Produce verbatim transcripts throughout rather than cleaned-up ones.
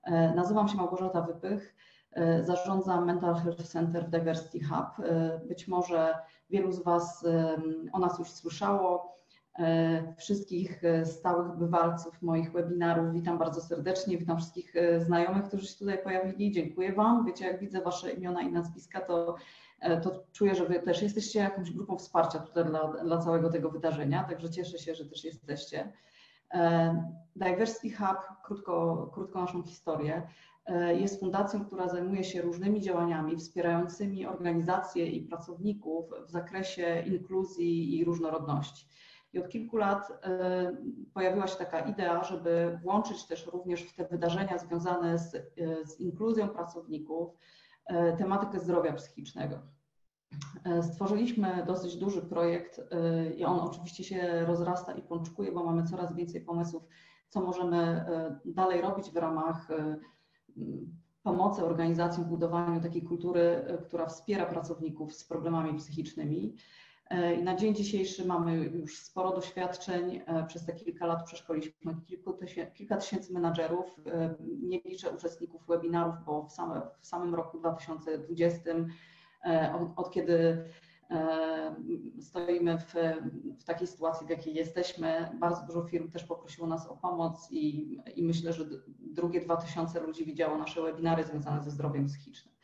Nazywam się Małgorzata Wypych, zarządzam Mental Health Center w Diversity Hub. Być może wielu z Was o nas już słyszało. Wszystkich stałych bywalców moich webinarów witam bardzo serdecznie, witam wszystkich znajomych, którzy się tutaj pojawili. Dziękuję Wam. Wiecie, jak widzę Wasze imiona i nazwiska, to, to czuję, że Wy też jesteście jakąś grupą wsparcia tutaj dla, dla całego tego wydarzenia, także cieszę się, że też jesteście. Diversity Hub, krótko, krótko naszą historię, jest fundacją, która zajmuje się różnymi działaniami wspierającymi organizacje i pracowników w zakresie inkluzji i różnorodności. I od kilku lat y, pojawiła się taka idea, żeby włączyć też również w te wydarzenia związane z, y, z inkluzją pracowników y, tematykę zdrowia psychicznego. Y, stworzyliśmy dosyć duży projekt y, i on oczywiście się rozrasta i pączkuje, bo mamy coraz więcej pomysłów, co możemy y, dalej robić w ramach y, pomocy organizacjom w budowaniu takiej kultury, y, która wspiera pracowników z problemami psychicznymi. I na dzień dzisiejszy mamy już sporo doświadczeń. Przez te kilka lat przeszkoliliśmy kilku tysięcy, kilka tysięcy menadżerów. Nie liczę uczestników webinarów, bo w, same, w samym roku dwa tysiące dwudziestym, od, od kiedy stoimy w, w takiej sytuacji, w jakiej jesteśmy, bardzo dużo firm też poprosiło nas o pomoc i, i myślę, że drugie dwa tysiące ludzi widziało nasze webinary związane ze zdrowiem psychicznym.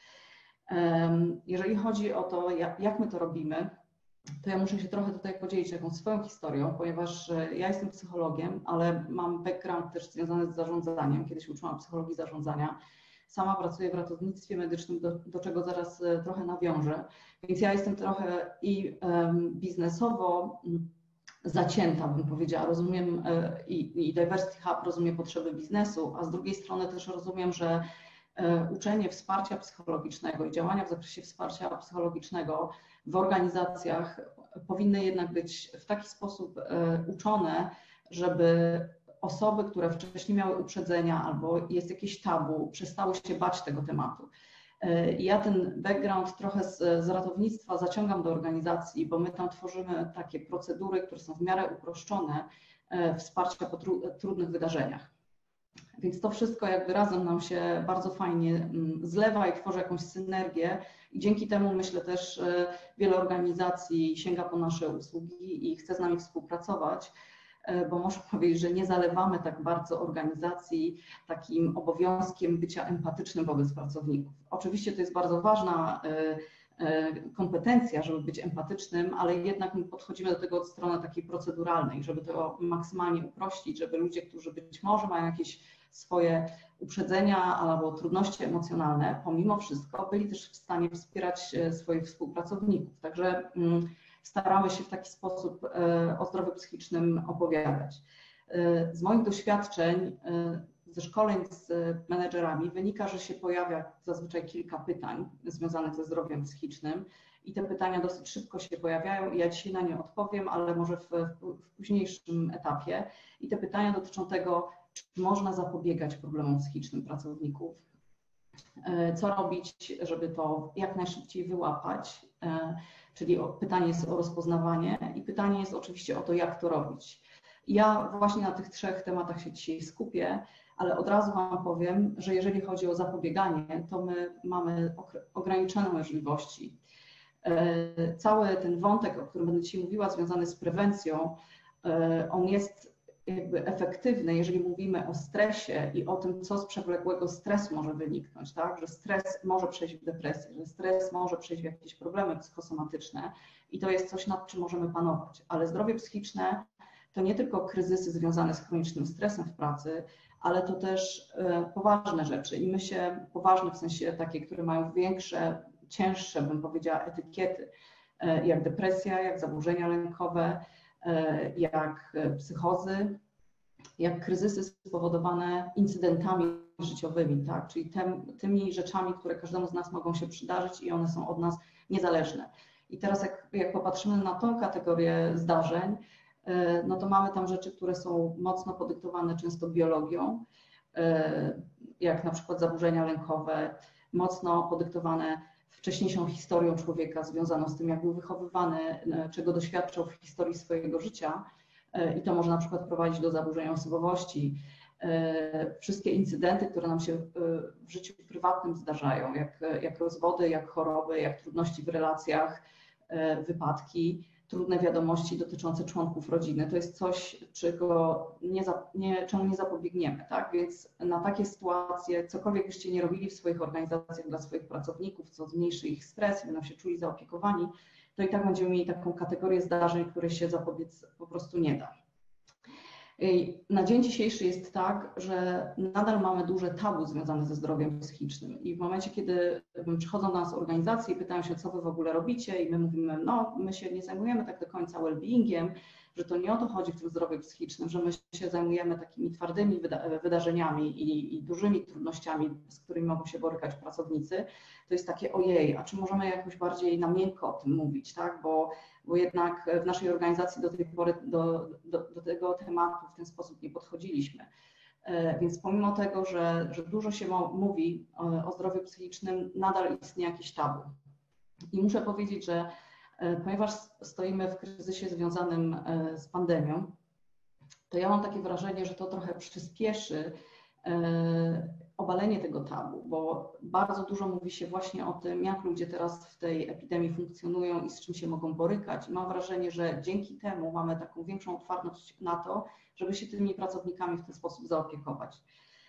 Jeżeli chodzi o to, jak, jak my to robimy, to ja muszę się trochę tutaj podzielić jakąś swoją historią, ponieważ ja jestem psychologiem, ale mam background też związany z zarządzaniem. Kiedyś uczyłam psychologii zarządzania. Sama pracuję w ratownictwie medycznym, do, do czego zaraz trochę nawiążę. Więc ja jestem trochę i um, biznesowo zacięta, bym powiedziała. Rozumiem i, i Diversity Hub rozumie potrzeby biznesu, a z drugiej strony też rozumiem, że uczenie wsparcia psychologicznego i działania w zakresie wsparcia psychologicznego w organizacjach powinny jednak być w taki sposób uczone, żeby osoby, które wcześniej miały uprzedzenia albo jest jakieś tabu, przestały się bać tego tematu. I ja ten background trochę z, z ratownictwa zaciągam do organizacji, bo my tam tworzymy takie procedury, które są w miarę uproszczone, wsparcia po tru, trudnych wydarzeniach. Więc to wszystko jakby razem nam się bardzo fajnie zlewa i tworzy jakąś synergię i dzięki temu myślę też wiele organizacji sięga po nasze usługi i chce z nami współpracować, bo muszę powiedzieć, że nie zalewamy tak bardzo organizacji takim obowiązkiem bycia empatycznym wobec pracowników. Oczywiście to jest bardzo ważna kompetencja, żeby być empatycznym, ale jednak my podchodzimy do tego od strony takiej proceduralnej, żeby to maksymalnie uprościć, żeby ludzie, którzy być może mają jakieś swoje uprzedzenia albo trudności emocjonalne, pomimo wszystko byli też w stanie wspierać swoich współpracowników. Także staramy się w taki sposób o zdrowiu psychicznym opowiadać. Z moich doświadczeń, ze szkoleń z menedżerami wynika, że się pojawia zazwyczaj kilka pytań związanych ze zdrowiem psychicznym i te pytania dosyć szybko się pojawiają i ja dzisiaj na nie odpowiem, ale może w, w późniejszym etapie. I te pytania dotyczą tego, czy można zapobiegać problemom psychicznym pracowników, co robić, żeby to jak najszybciej wyłapać, czyli pytanie jest o rozpoznawanie i pytanie jest oczywiście o to, jak to robić. Ja właśnie na tych trzech tematach się dzisiaj skupię, ale od razu Wam powiem, że jeżeli chodzi o zapobieganie, to my mamy ograniczone możliwości. Cały ten wątek, o którym będę dzisiaj mówiła, związany z prewencją, on jest jakby efektywny, jeżeli mówimy o stresie i o tym, co z przewlekłego stresu może wyniknąć, tak? Że stres może przejść w depresję, że stres może przejść w jakieś problemy psychosomatyczne i to jest coś, nad czym możemy panować. Ale zdrowie psychiczne to nie tylko kryzysy związane z chronicznym stresem w pracy, ale to też poważne rzeczy i my się, poważne w sensie takie, które mają większe, cięższe, bym powiedziała, etykiety, jak depresja, jak zaburzenia lękowe, jak psychozy, jak kryzysy spowodowane incydentami życiowymi, tak? Czyli tem, tymi rzeczami, które każdemu z nas mogą się przydarzyć i one są od nas niezależne. I teraz jak, jak popatrzymy na tą kategorię zdarzeń, no to mamy tam rzeczy, które są mocno podyktowane często biologią, jak na przykład zaburzenia lękowe, mocno podyktowane wcześniejszą historią człowieka związaną z tym, jak był wychowywany, czego doświadczał w historii swojego życia i to może na przykład prowadzić do zaburzenia osobowości. wszystkie incydenty, które nam się w życiu prywatnym zdarzają, jak, jak rozwody, jak choroby, jak trudności w relacjach, wypadki, trudne wiadomości dotyczące członków rodziny. To jest coś, czego nie, nie, czemu nie zapobiegniemy, tak? Więc na takie sytuacje, cokolwiek byście nie robili w swoich organizacjach dla swoich pracowników, co zmniejszy ich stres, będą się czuli zaopiekowani, to i tak będziemy mieli taką kategorię zdarzeń, które się zapobiec po prostu nie da. Na dzień dzisiejszy jest tak, że nadal mamy duże tabu związane ze zdrowiem psychicznym i w momencie, kiedy przychodzą do nas organizacje i pytają się, co wy w ogóle robicie i my mówimy, no my się nie zajmujemy tak do końca well-beingiem, że to nie o to chodzi w tym zdrowiu psychicznym, że my się zajmujemy takimi twardymi wyda wydarzeniami i, i dużymi trudnościami, z którymi mogą się borykać pracownicy, to jest takie ojej, a czy możemy jakoś bardziej na miękko o tym mówić, tak? Bo, bo jednak w naszej organizacji do tej pory do, do, do tego tematu w ten sposób nie podchodziliśmy. Więc pomimo tego, że, że dużo się mówi o, o zdrowiu psychicznym, nadal istnieje jakiś tabu. I muszę powiedzieć, że ponieważ stoimy w kryzysie związanym z pandemią, to ja mam takie wrażenie, że to trochę przyspieszy obalenie tego tabu, bo bardzo dużo mówi się właśnie o tym, jak ludzie teraz w tej epidemii funkcjonują i z czym się mogą borykać. I mam wrażenie, że dzięki temu mamy taką większą otwartość na to, żeby się tymi pracownikami w ten sposób zaopiekować.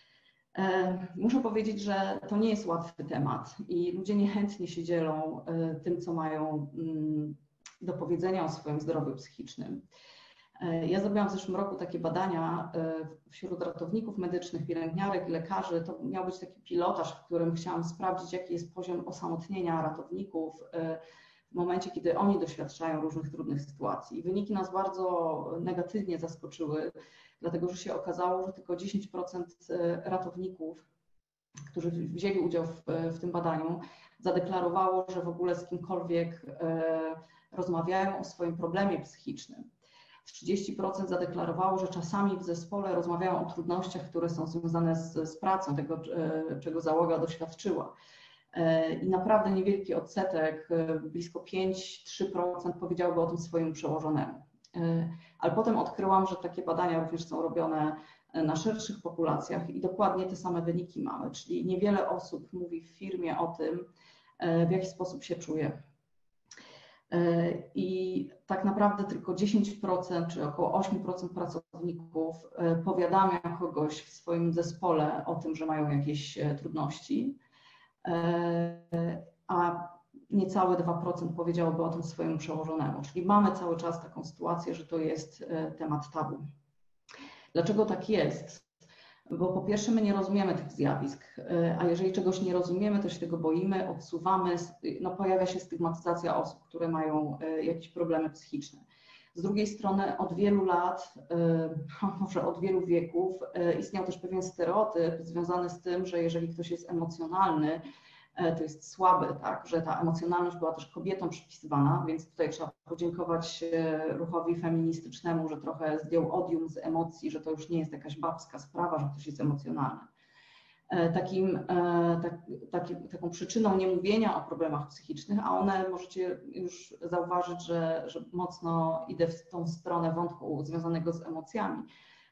Muszę powiedzieć, że to nie jest łatwy temat i ludzie niechętnie się dzielą tym, co mają do powiedzenia o swoim zdrowiu psychicznym. Ja zrobiłam w zeszłym roku takie badania wśród ratowników medycznych, pielęgniarek i lekarzy. To miał być taki pilotaż, w którym chciałam sprawdzić, jaki jest poziom osamotnienia ratowników w momencie, kiedy oni doświadczają różnych trudnych sytuacji. I wyniki nas bardzo negatywnie zaskoczyły, dlatego że się okazało, że tylko dziesięć procent ratowników, którzy wzięli udział w, w tym badaniu, zadeklarowało, że w ogóle z kimkolwiek rozmawiają o swoim problemie psychicznym. trzydzieści procent zadeklarowało, że czasami w zespole rozmawiają o trudnościach, które są związane z, z pracą, tego, czego załoga doświadczyła. I naprawdę niewielki odsetek, blisko pięć do trzech procent powiedziałby o tym swojemu przełożonemu. Ale potem odkryłam, że takie badania również są robione na szerszych populacjach i dokładnie te same wyniki mamy, czyli niewiele osób mówi w firmie o tym, w jaki sposób się czuje. I tak naprawdę tylko dziesięć procent czy około osiem procent pracowników powiadamia kogoś w swoim zespole o tym, że mają jakieś trudności, a niecałe dwa procent powiedziałoby o tym swojemu przełożonemu. Czyli mamy cały czas taką sytuację, że to jest temat tabu. Dlaczego tak jest? Bo po pierwsze my nie rozumiemy tych zjawisk, a jeżeli czegoś nie rozumiemy, to się tego boimy, odsuwamy, no pojawia się stygmatyzacja osób, które mają jakieś problemy psychiczne. Z drugiej strony od wielu lat, może od wielu wieków istniał też pewien stereotyp związany z tym, że jeżeli ktoś jest emocjonalny, to jest słaby, tak, że ta emocjonalność była też kobietom przypisywana, więc tutaj trzeba podziękować ruchowi feministycznemu, że trochę zdjął odium z emocji, że to już nie jest jakaś babska sprawa, że ktoś jest emocjonalny. Takim, tak, taki, taką przyczyną niemówienia o problemach psychicznych, a one możecie już zauważyć, że, że mocno idę w tą stronę wątku związanego z emocjami,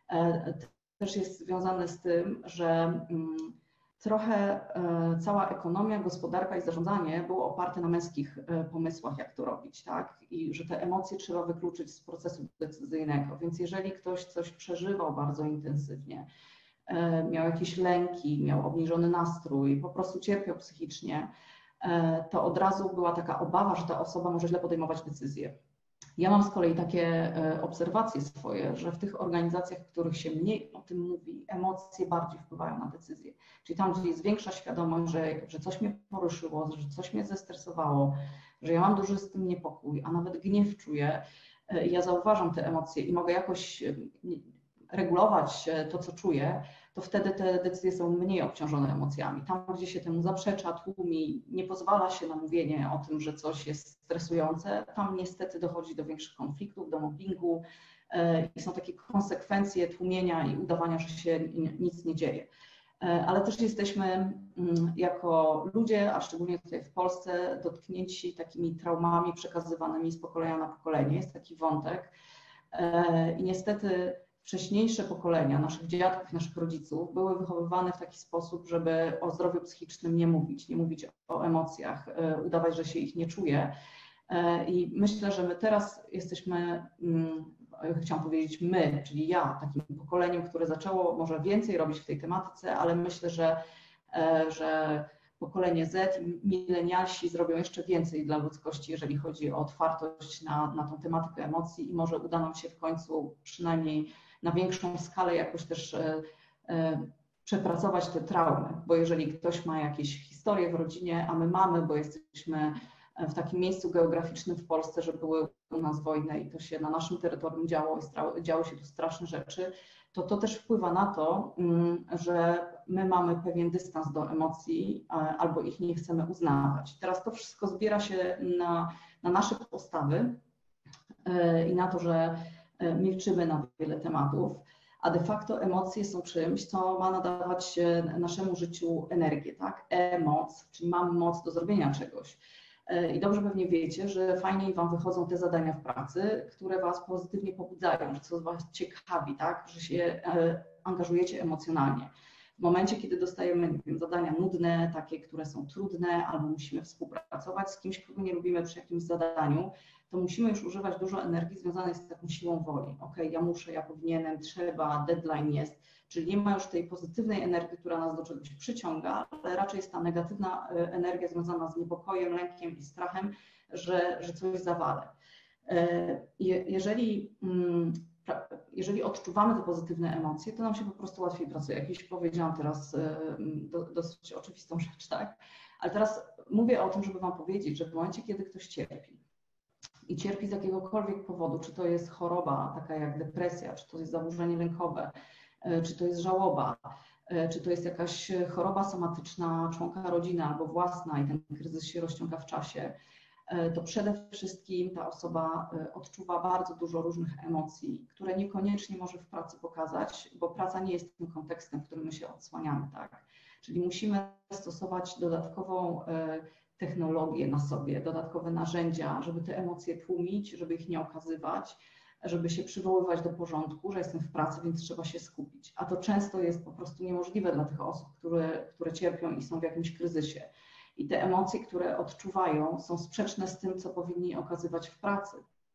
też jest związane z tym, że trochę cała ekonomia, gospodarka i zarządzanie było oparte na męskich pomysłach, jak to robić, tak? I że te emocje trzeba wykluczyć z procesu decyzyjnego. Więc jeżeli ktoś coś przeżywał bardzo intensywnie, miał jakieś lęki, miał obniżony nastrój, po prostu cierpiał psychicznie, to od razu była taka obawa, że ta osoba może źle podejmować decyzje. Ja mam z kolei takie obserwacje swoje, że w tych organizacjach, w których się mniej o tym mówi, emocje bardziej wpływają na decyzje. Czyli tam, gdzie jest większa świadomość, że, że coś mnie poruszyło, że coś mnie zestresowało, że ja mam duży z tym niepokój, a nawet gniew czuję, ja zauważam te emocje i mogę jakoś regulować to, co czuję, to wtedy te decyzje są mniej obciążone emocjami. Tam, gdzie się temu zaprzecza, tłumi, nie pozwala się na mówienie o tym, że coś jest stresujące, tam niestety dochodzi do większych konfliktów, do mobbingu i są takie konsekwencje tłumienia i udawania, że się nic nie dzieje. Ale też jesteśmy jako ludzie, a szczególnie tutaj w Polsce, dotknięci takimi traumami przekazywanymi z pokolenia na pokolenie. Jest taki wątek i niestety wcześniejsze pokolenia naszych dziadków, naszych rodziców były wychowywane w taki sposób, żeby o zdrowiu psychicznym nie mówić, nie mówić o emocjach, udawać, że się ich nie czuje. I myślę, że my teraz jesteśmy, chciałam powiedzieć my, czyli ja, takim pokoleniem, które zaczęło może więcej robić w tej tematyce, ale myślę, że, że pokolenie Z i milenialsi zrobią jeszcze więcej dla ludzkości, jeżeli chodzi o otwartość na, na tą tematykę emocji i może uda nam się w końcu przynajmniej na większą skalę jakoś też e, e, przepracować te traumy, bo jeżeli ktoś ma jakieś historie w rodzinie, a my mamy, bo jesteśmy w takim miejscu geograficznym w Polsce, że były u nas wojny i to się na naszym terytorium działo, działy się tu straszne rzeczy, to to też wpływa na to, że my mamy pewien dystans do emocji albo ich nie chcemy uznawać. Teraz to wszystko zbiera się na, na nasze postawy i na to, że milczymy na wiele tematów, a de facto emocje są czymś, co ma nadawać naszemu życiu energię, tak? E-moc, czyli mamy moc do zrobienia czegoś. I dobrze pewnie wiecie, że fajniej Wam wychodzą te zadania w pracy, które Was pozytywnie pobudzają, że coś Was ciekawi, tak? Że się angażujecie emocjonalnie. W momencie, kiedy dostajemy, nie wiem, zadania nudne, takie, które są trudne, albo musimy współpracować z kimś, kogo nie lubimy przy jakimś zadaniu, to musimy już używać dużo energii związanej z taką siłą woli. Ok, ja muszę, ja powinienem, trzeba, deadline jest. Czyli nie ma już tej pozytywnej energii, która nas do czegoś przyciąga, ale raczej jest ta negatywna energia związana z niepokojem, lękiem i strachem, że, że coś zawalę. Jeżeli, jeżeli odczuwamy te pozytywne emocje, to nam się po prostu łatwiej pracuje. Jakieś powiedziałam teraz dosyć oczywistą rzecz, tak? Ale teraz mówię o tym, żeby Wam powiedzieć, że w momencie, kiedy ktoś cierpi, i cierpi z jakiegokolwiek powodu, czy to jest choroba taka jak depresja, czy to jest zaburzenie lękowe, czy to jest żałoba, czy to jest jakaś choroba somatyczna członka rodziny albo własna i ten kryzys się rozciąga w czasie, to przede wszystkim ta osoba odczuwa bardzo dużo różnych emocji, które niekoniecznie może w pracy pokazać, bo praca nie jest tym kontekstem, w którym my się odsłaniamy, tak? Czyli musimy stosować dodatkową technologię na sobie, dodatkowe narzędzia, żeby te emocje tłumić, żeby ich nie okazywać, żeby się przywoływać do porządku, że jestem w pracy, więc trzeba się skupić. A to często jest po prostu niemożliwe dla tych osób, które, które cierpią i są w jakimś kryzysie. I te emocje, które odczuwają, są sprzeczne z tym, co powinni okazywać w pracy.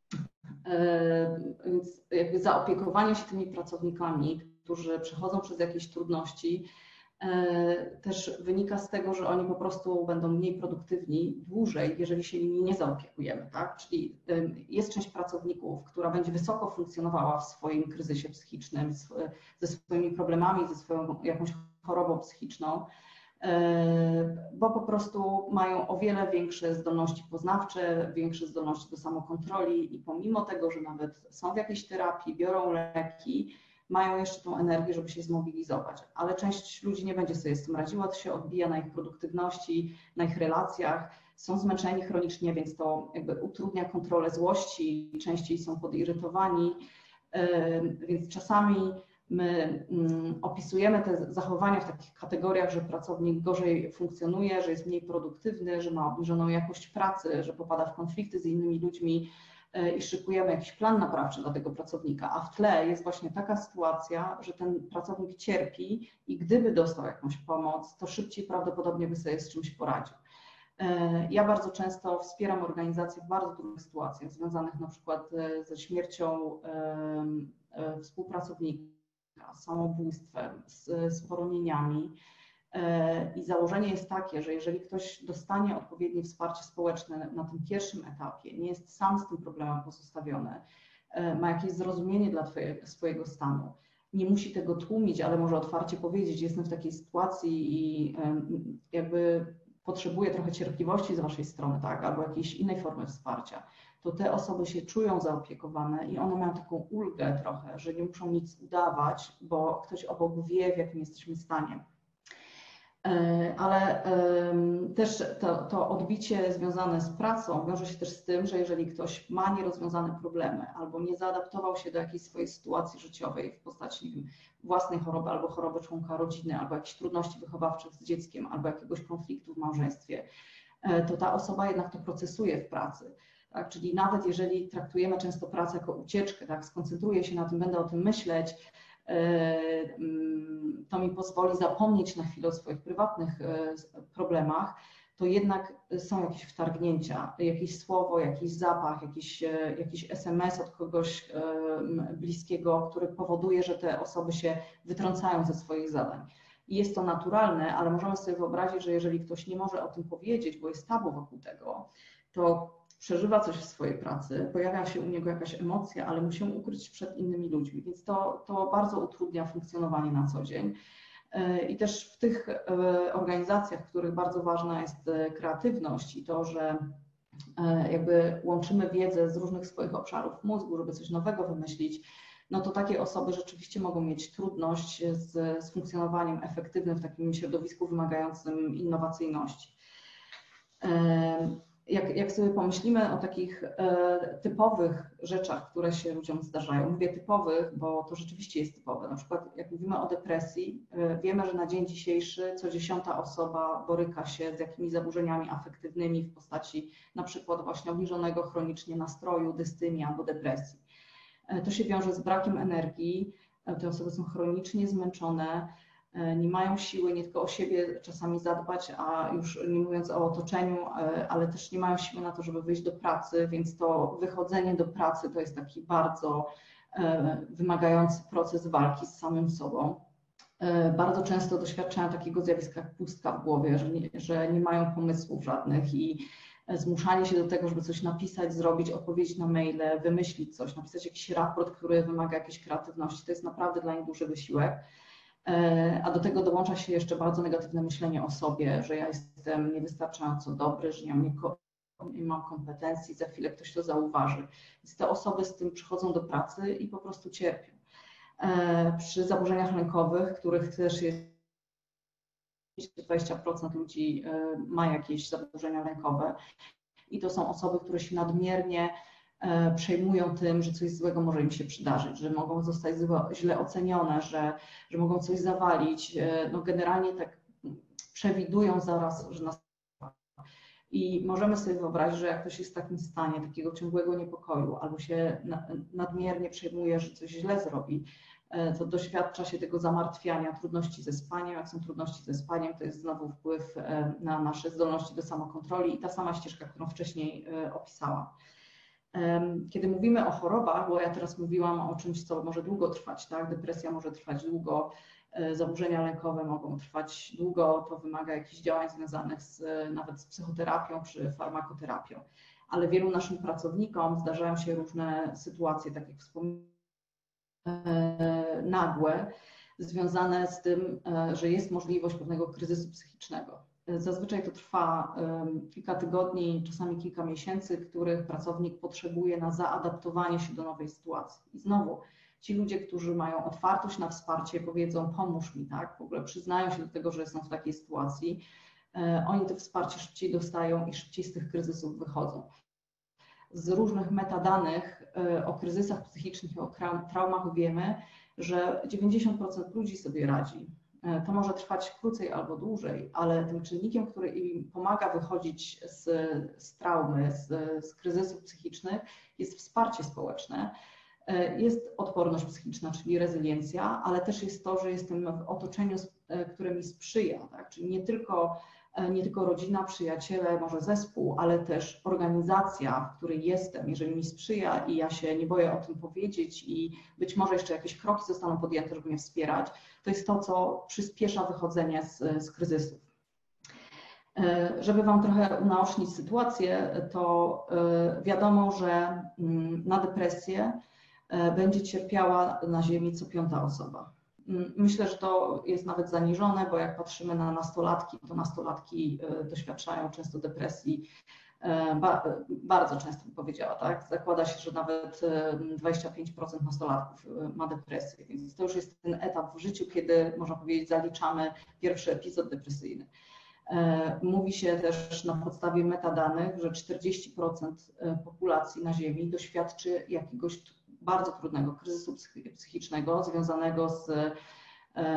Więc jakby zaopiekowanie się tymi pracownikami, którzy przechodzą przez jakieś trudności, też wynika z tego, że oni po prostu będą mniej produktywni dłużej, jeżeli się nimi nie zaopiekujemy, tak? Czyli jest część pracowników, która będzie wysoko funkcjonowała w swoim kryzysie psychicznym, ze swoimi problemami, ze swoją jakąś chorobą psychiczną, bo po prostu mają o wiele większe zdolności poznawcze, większe zdolności do samokontroli i pomimo tego, że nawet są w jakiejś terapii, biorą leki, mają jeszcze tą energię, żeby się zmobilizować, ale część ludzi nie będzie sobie z tym radziła, to się odbija na ich produktywności, na ich relacjach, są zmęczeni chronicznie, więc to jakby utrudnia kontrolę złości, częściej są podirytowani, więc czasami my opisujemy te zachowania w takich kategoriach, że pracownik gorzej funkcjonuje, że jest mniej produktywny, że ma obniżoną jakość pracy, że popada w konflikty z innymi ludźmi, i szykujemy jakiś plan naprawczy dla tego pracownika, a w tle jest właśnie taka sytuacja, że ten pracownik cierpi i gdyby dostał jakąś pomoc, to szybciej prawdopodobnie by sobie z czymś poradził. Ja bardzo często wspieram organizacje w bardzo trudnych sytuacjach, związanych na przykład ze śmiercią współpracownika, z samobójstwem, z, z poronieniami. I założenie jest takie, że jeżeli ktoś dostanie odpowiednie wsparcie społeczne na tym pierwszym etapie, nie jest sam z tym problemem pozostawiony, ma jakieś zrozumienie dla twoje, swojego stanu, nie musi tego tłumić, ale może otwarcie powiedzieć, jestem w takiej sytuacji i jakby potrzebuję trochę cierpliwości z waszej strony, tak, albo jakiejś innej formy wsparcia, to te osoby się czują zaopiekowane i one mają taką ulgę trochę, że nie muszą nic udawać, bo ktoś obok wie, w jakim jesteśmy stanie. Ale też to, to odbicie związane z pracą wiąże się też z tym, że jeżeli ktoś ma nierozwiązane problemy albo nie zaadaptował się do jakiejś swojej sytuacji życiowej w postaci, nie wiem, własnej choroby albo choroby członka rodziny, albo jakichś trudności wychowawczych z dzieckiem, albo jakiegoś konfliktu w małżeństwie, to ta osoba jednak to procesuje w pracy. Tak? Czyli nawet jeżeli traktujemy często pracę jako ucieczkę, tak? Skoncentruję się na tym, będę o tym myśleć, to mi pozwoli zapomnieć na chwilę o swoich prywatnych problemach, to jednak są jakieś wtargnięcia, jakieś słowo, jakiś zapach, jakiś, jakiś es em es od kogoś bliskiego, który powoduje, że te osoby się wytrącają ze swoich zadań. I jest to naturalne, ale możemy sobie wyobrazić, że jeżeli ktoś nie może o tym powiedzieć, bo jest tabu wokół tego, to przeżywa coś w swojej pracy, pojawia się u niego jakaś emocja, ale musi ją ukryć przed innymi ludźmi, więc to, to bardzo utrudnia funkcjonowanie na co dzień. I też w tych organizacjach, w których bardzo ważna jest kreatywność i to, że jakby łączymy wiedzę z różnych swoich obszarów mózgu, żeby coś nowego wymyślić, no to takie osoby rzeczywiście mogą mieć trudność z, z funkcjonowaniem efektywnym w takim środowisku wymagającym innowacyjności. Jak, jak sobie pomyślimy o takich e, typowych rzeczach, które się ludziom zdarzają, mówię typowych, bo to rzeczywiście jest typowe. Na przykład jak mówimy o depresji, e, wiemy, że na dzień dzisiejszy co dziesiąta osoba boryka się z jakimiś zaburzeniami afektywnymi w postaci na przykład właśnie obniżonego chronicznie nastroju, dystymii albo depresji. E, to się wiąże z brakiem energii, e, te osoby są chronicznie zmęczone, nie mają siły nie tylko o siebie czasami zadbać, a już nie mówiąc o otoczeniu, ale też nie mają siły na to, żeby wyjść do pracy, więc to wychodzenie do pracy to jest taki bardzo wymagający proces walki z samym sobą. Bardzo często doświadczają takiego zjawiska jak pustka w głowie, że nie, że nie mają pomysłów żadnych i zmuszanie się do tego, żeby coś napisać, zrobić, odpowiedzieć na maile, wymyślić coś, napisać jakiś raport, który wymaga jakiejś kreatywności, to jest naprawdę dla nich duży wysiłek. A do tego dołącza się jeszcze bardzo negatywne myślenie o sobie, że ja jestem niewystarczająco dobry, że nie mam, nie mam kompetencji, za chwilę ktoś to zauważy. Więc te osoby z tym przychodzą do pracy i po prostu cierpią. Przy zaburzeniach lękowych, których też jest dwadzieścia procent ludzi ma jakieś zaburzenia lękowe i to są osoby, które się nadmiernie przejmują tym, że coś złego może im się przydarzyć, że mogą zostać źle ocenione, że, że mogą coś zawalić. No generalnie tak przewidują zaraz, że nas... I możemy sobie wyobrazić, że jak ktoś jest w takim stanie takiego ciągłego niepokoju albo się nadmiernie przejmuje, że coś źle zrobi, to doświadcza się tego zamartwiania, trudności ze spaniem. Jak są trudności ze spaniem, to jest znowu wpływ na nasze zdolności do samokontroli i ta sama ścieżka, którą wcześniej opisałam. Kiedy mówimy o chorobach, bo ja teraz mówiłam o czymś, co może długo trwać, tak? Depresja może trwać długo, zaburzenia lękowe mogą trwać długo, to wymaga jakichś działań związanych z, nawet z psychoterapią czy farmakoterapią. Ale wielu naszym pracownikom zdarzają się różne sytuacje, tak jak wspomniałam, nagłe, związane z tym, że jest możliwość pewnego kryzysu psychicznego. Zazwyczaj to trwa kilka tygodni, czasami kilka miesięcy, których pracownik potrzebuje na zaadaptowanie się do nowej sytuacji. I znowu ci ludzie, którzy mają otwartość na wsparcie, powiedzą: pomóż mi, tak? W ogóle przyznają się do tego, że są w takiej sytuacji, oni to wsparcie szybciej dostają i szybciej z tych kryzysów wychodzą. Z różnych metadanych o kryzysach psychicznych i o traumach wiemy, że dziewięćdziesiąt procent ludzi sobie radzi. To może trwać krócej albo dłużej, ale tym czynnikiem, który im pomaga wychodzić z, z traumy, z, z kryzysów psychicznych, jest wsparcie społeczne. Jest odporność psychiczna, czyli rezyliencja, ale też jest to, że jestem w otoczeniu, które mi sprzyja, tak? Czyli nie tylko, nie tylko rodzina, przyjaciele, może zespół, ale też organizacja, w której jestem, jeżeli mi sprzyja i ja się nie boję o tym powiedzieć i być może jeszcze jakieś kroki zostaną podjęte, żeby mnie wspierać, to jest to, co przyspiesza wychodzenie z, z kryzysów. Żeby Wam trochę unaocznić sytuację, to wiadomo, że na depresję będzie cierpiała na Ziemi co piąta osoba. Myślę, że to jest nawet zaniżone, bo jak patrzymy na nastolatki, to nastolatki doświadczają często depresji, bardzo często bym powiedziała, tak? Zakłada się, że nawet dwadzieścia pięć procent nastolatków ma depresję, więc to już jest ten etap w życiu, kiedy, można powiedzieć, zaliczamy pierwszy epizod depresyjny. Mówi się też na podstawie metadanych, że czterdzieści procent populacji na Ziemi doświadczy jakiegoś bardzo trudnego kryzysu psychicznego związanego z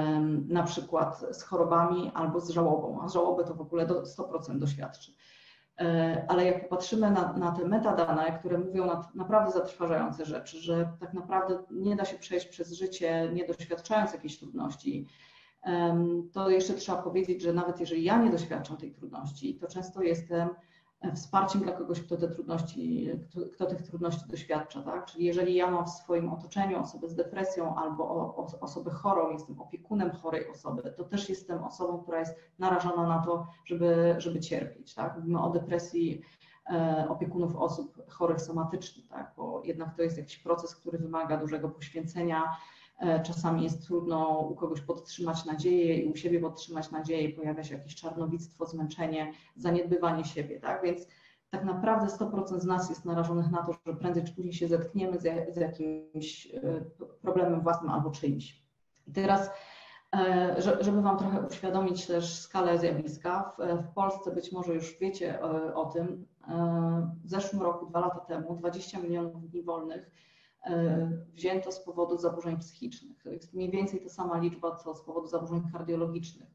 na przykład z chorobami albo z żałobą, a żałobę to w ogóle do sto procent doświadczy. Ale jak popatrzymy na, na te metadane, które mówią na, naprawdę zatrważające rzeczy, że tak naprawdę nie da się przejść przez życie nie doświadczając jakiejś trudności, to jeszcze trzeba powiedzieć, że nawet jeżeli ja nie doświadczam tej trudności, to często jestem wsparciem dla kogoś, kto te trudności, kto, kto tych trudności doświadcza, tak? Czyli jeżeli ja mam w swoim otoczeniu osobę z depresją albo o, o, osobę chorą, jestem opiekunem chorej osoby, to też jestem osobą, która jest narażona na to, żeby, żeby cierpieć, tak? Mówimy o depresji e, opiekunów osób chorych somatycznie, tak? Bo jednak to jest jakiś proces, który wymaga dużego poświęcenia. Czasami jest trudno u kogoś podtrzymać nadzieję i u siebie podtrzymać nadzieję, pojawia się jakieś czarnowictwo, zmęczenie, zaniedbywanie siebie, tak? Więc tak naprawdę sto procent z nas jest narażonych na to, że prędzej czy później się zetkniemy z, z jakimś problemem własnym albo czyimś. I teraz, żeby Wam trochę uświadomić też skalę zjawiska, w, w Polsce być może już wiecie o, o tym, w zeszłym roku, dwa lata temu, dwadzieścia milionów dni wolnych wzięto z powodu zaburzeń psychicznych. To jest mniej więcej ta sama liczba, co z powodu zaburzeń kardiologicznych.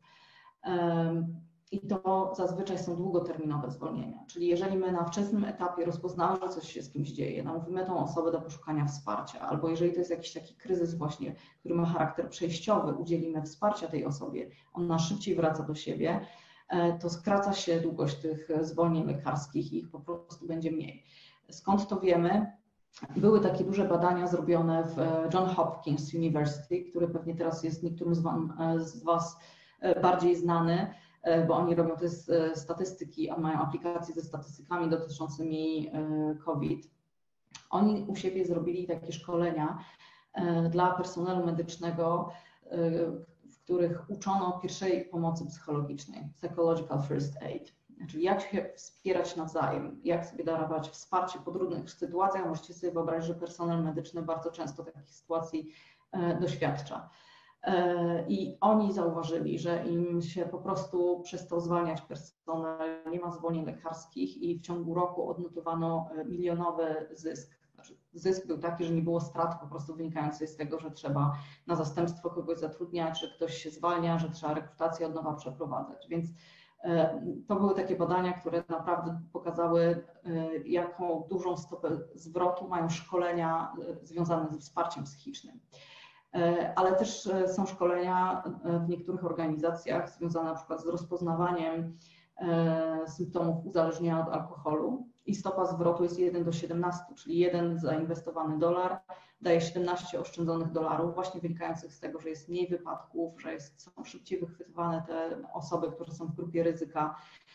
I to zazwyczaj są długoterminowe zwolnienia. Czyli jeżeli my na wczesnym etapie rozpoznamy, że coś się z kimś dzieje, namówimy tą osobę do poszukania wsparcia, albo jeżeli to jest jakiś taki kryzys właśnie, który ma charakter przejściowy, udzielimy wsparcia tej osobie, ona szybciej wraca do siebie, to skraca się długość tych zwolnień lekarskich i ich po prostu będzie mniej. Skąd to wiemy? Były takie duże badania zrobione w John Hopkins University, który pewnie teraz jest niektórym z, wam, z Was bardziej znany, bo oni robią te statystyki, a mają aplikacje ze statystykami dotyczącymi COVID. Oni u siebie zrobili takie szkolenia dla personelu medycznego, w których uczono pierwszej pomocy psychologicznej, psychological first aid. Czyli jak się wspierać nawzajem, jak sobie darować wsparcie po trudnych sytuacjach. Możecie sobie wyobrazić, że personel medyczny bardzo często takich sytuacji e, doświadcza. E, I oni zauważyli, że im się po prostu przestał zwalniać personel, nie ma zwolnień lekarskich i w ciągu roku odnotowano milionowy zysk. Znaczy, zysk był taki, że nie było strat po prostu wynikającej z tego, że trzeba na zastępstwo kogoś zatrudniać, że ktoś się zwalnia, że trzeba rekrutację od nowa przeprowadzać. Więc to były takie badania, które naprawdę pokazały, jaką dużą stopę zwrotu mają szkolenia związane ze wsparciem psychicznym. Ale też są szkolenia w niektórych organizacjach związane na przykład z rozpoznawaniem symptomów uzależnienia od alkoholu i stopa zwrotu jest jeden do siedemnastu, czyli jeden zainwestowany dolar daje siedemnaście oszczędzonych dolarów, właśnie wynikających z tego, że jest mniej wypadków, że jest, są szybciej wychwytywane te osoby, które są w grupie ryzyka.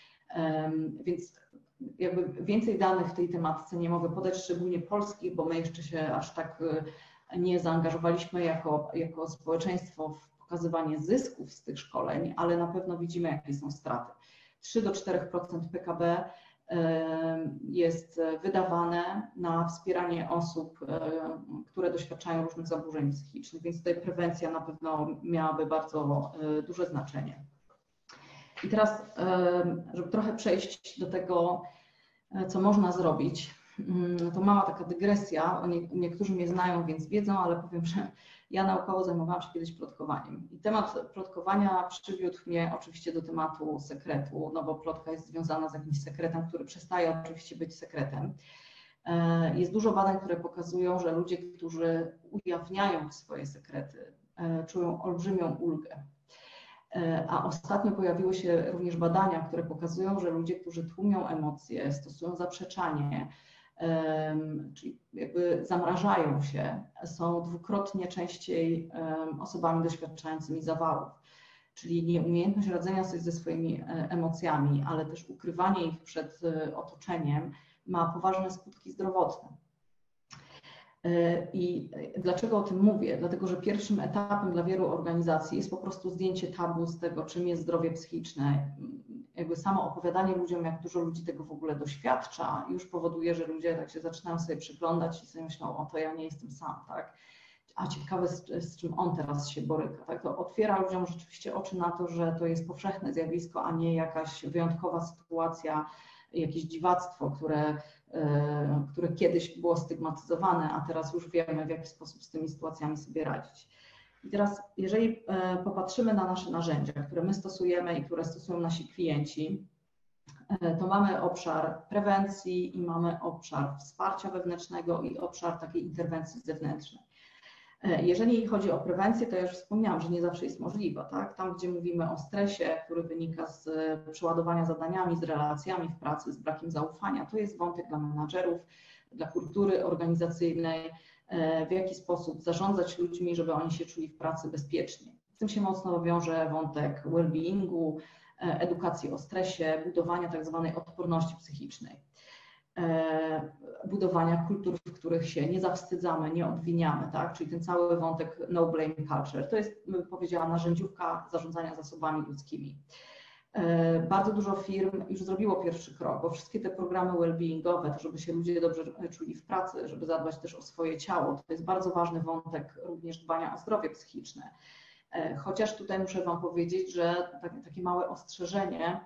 Więc jakby więcej danych w tej tematyce nie mogę podać, szczególnie polskich, bo my jeszcze się aż tak nie zaangażowaliśmy jako, jako społeczeństwo w pokazywanie zysków z tych szkoleń, ale na pewno widzimy, jakie są straty. trzy do czterech procent P K B jest wydawane na wspieranie osób, które doświadczają różnych zaburzeń psychicznych, więc tutaj prewencja na pewno miałaby bardzo duże znaczenie. I teraz, żeby trochę przejść do tego, co można zrobić, to mała taka dygresja, niektórzy mnie znają, więc wiedzą, ale powiem, że ja naukowo zajmowałam się kiedyś plotkowaniem. I temat plotkowania przywiódł mnie oczywiście do tematu sekretu, no bo plotka jest związana z jakimś sekretem, który przestaje oczywiście być sekretem. Jest dużo badań, które pokazują, że ludzie, którzy ujawniają swoje sekrety, czują olbrzymią ulgę. A ostatnio pojawiły się również badania, które pokazują, że ludzie, którzy tłumią emocje, stosują zaprzeczanie, czyli jakby zamrażają się, są dwukrotnie częściej osobami doświadczającymi zawałów. Czyli nieumiejętność radzenia sobie ze swoimi emocjami, ale też ukrywanie ich przed otoczeniem ma poważne skutki zdrowotne. I dlaczego o tym mówię? Dlatego, że pierwszym etapem dla wielu organizacji jest po prostu zdjęcie tabu z tego, czym jest zdrowie psychiczne. Jakby samo opowiadanie ludziom, jak dużo ludzi tego w ogóle doświadcza, już powoduje, że ludzie tak się zaczynają sobie przyglądać i sobie myślą, o to ja nie jestem sam, tak? A ciekawe, z, z czym on teraz się boryka, tak? To otwiera ludziom rzeczywiście oczy na to, że to jest powszechne zjawisko, a nie jakaś wyjątkowa sytuacja, jakieś dziwactwo, które, które kiedyś było stygmatyzowane, a teraz już wiemy, w jaki sposób z tymi sytuacjami sobie radzić. I teraz, jeżeli popatrzymy na nasze narzędzia, które my stosujemy i które stosują nasi klienci, to mamy obszar prewencji i mamy obszar wsparcia wewnętrznego i obszar takiej interwencji zewnętrznej. Jeżeli chodzi o prewencję, to ja już wspomniałam, że nie zawsze jest możliwa, tak? Tam, gdzie mówimy o stresie, który wynika z przeładowania zadaniami, z relacjami w pracy, z brakiem zaufania, to jest wątek dla menadżerów, dla kultury organizacyjnej, w jaki sposób zarządzać ludźmi, żeby oni się czuli w pracy bezpiecznie. Z tym się mocno wiąże wątek well-beingu, edukacji o stresie, budowania tak zwanej odporności psychicznej, budowania kultur, w których się nie zawstydzamy, nie obwiniamy, tak? Czyli ten cały wątek no blame culture. To jest, bym powiedziała, narzędziówka zarządzania zasobami ludzkimi. Bardzo dużo firm już zrobiło pierwszy krok, bo wszystkie te programy well-beingowe, to żeby się ludzie dobrze czuli w pracy, żeby zadbać też o swoje ciało, to jest bardzo ważny wątek również dbania o zdrowie psychiczne. Chociaż tutaj muszę Wam powiedzieć, że takie małe ostrzeżenie,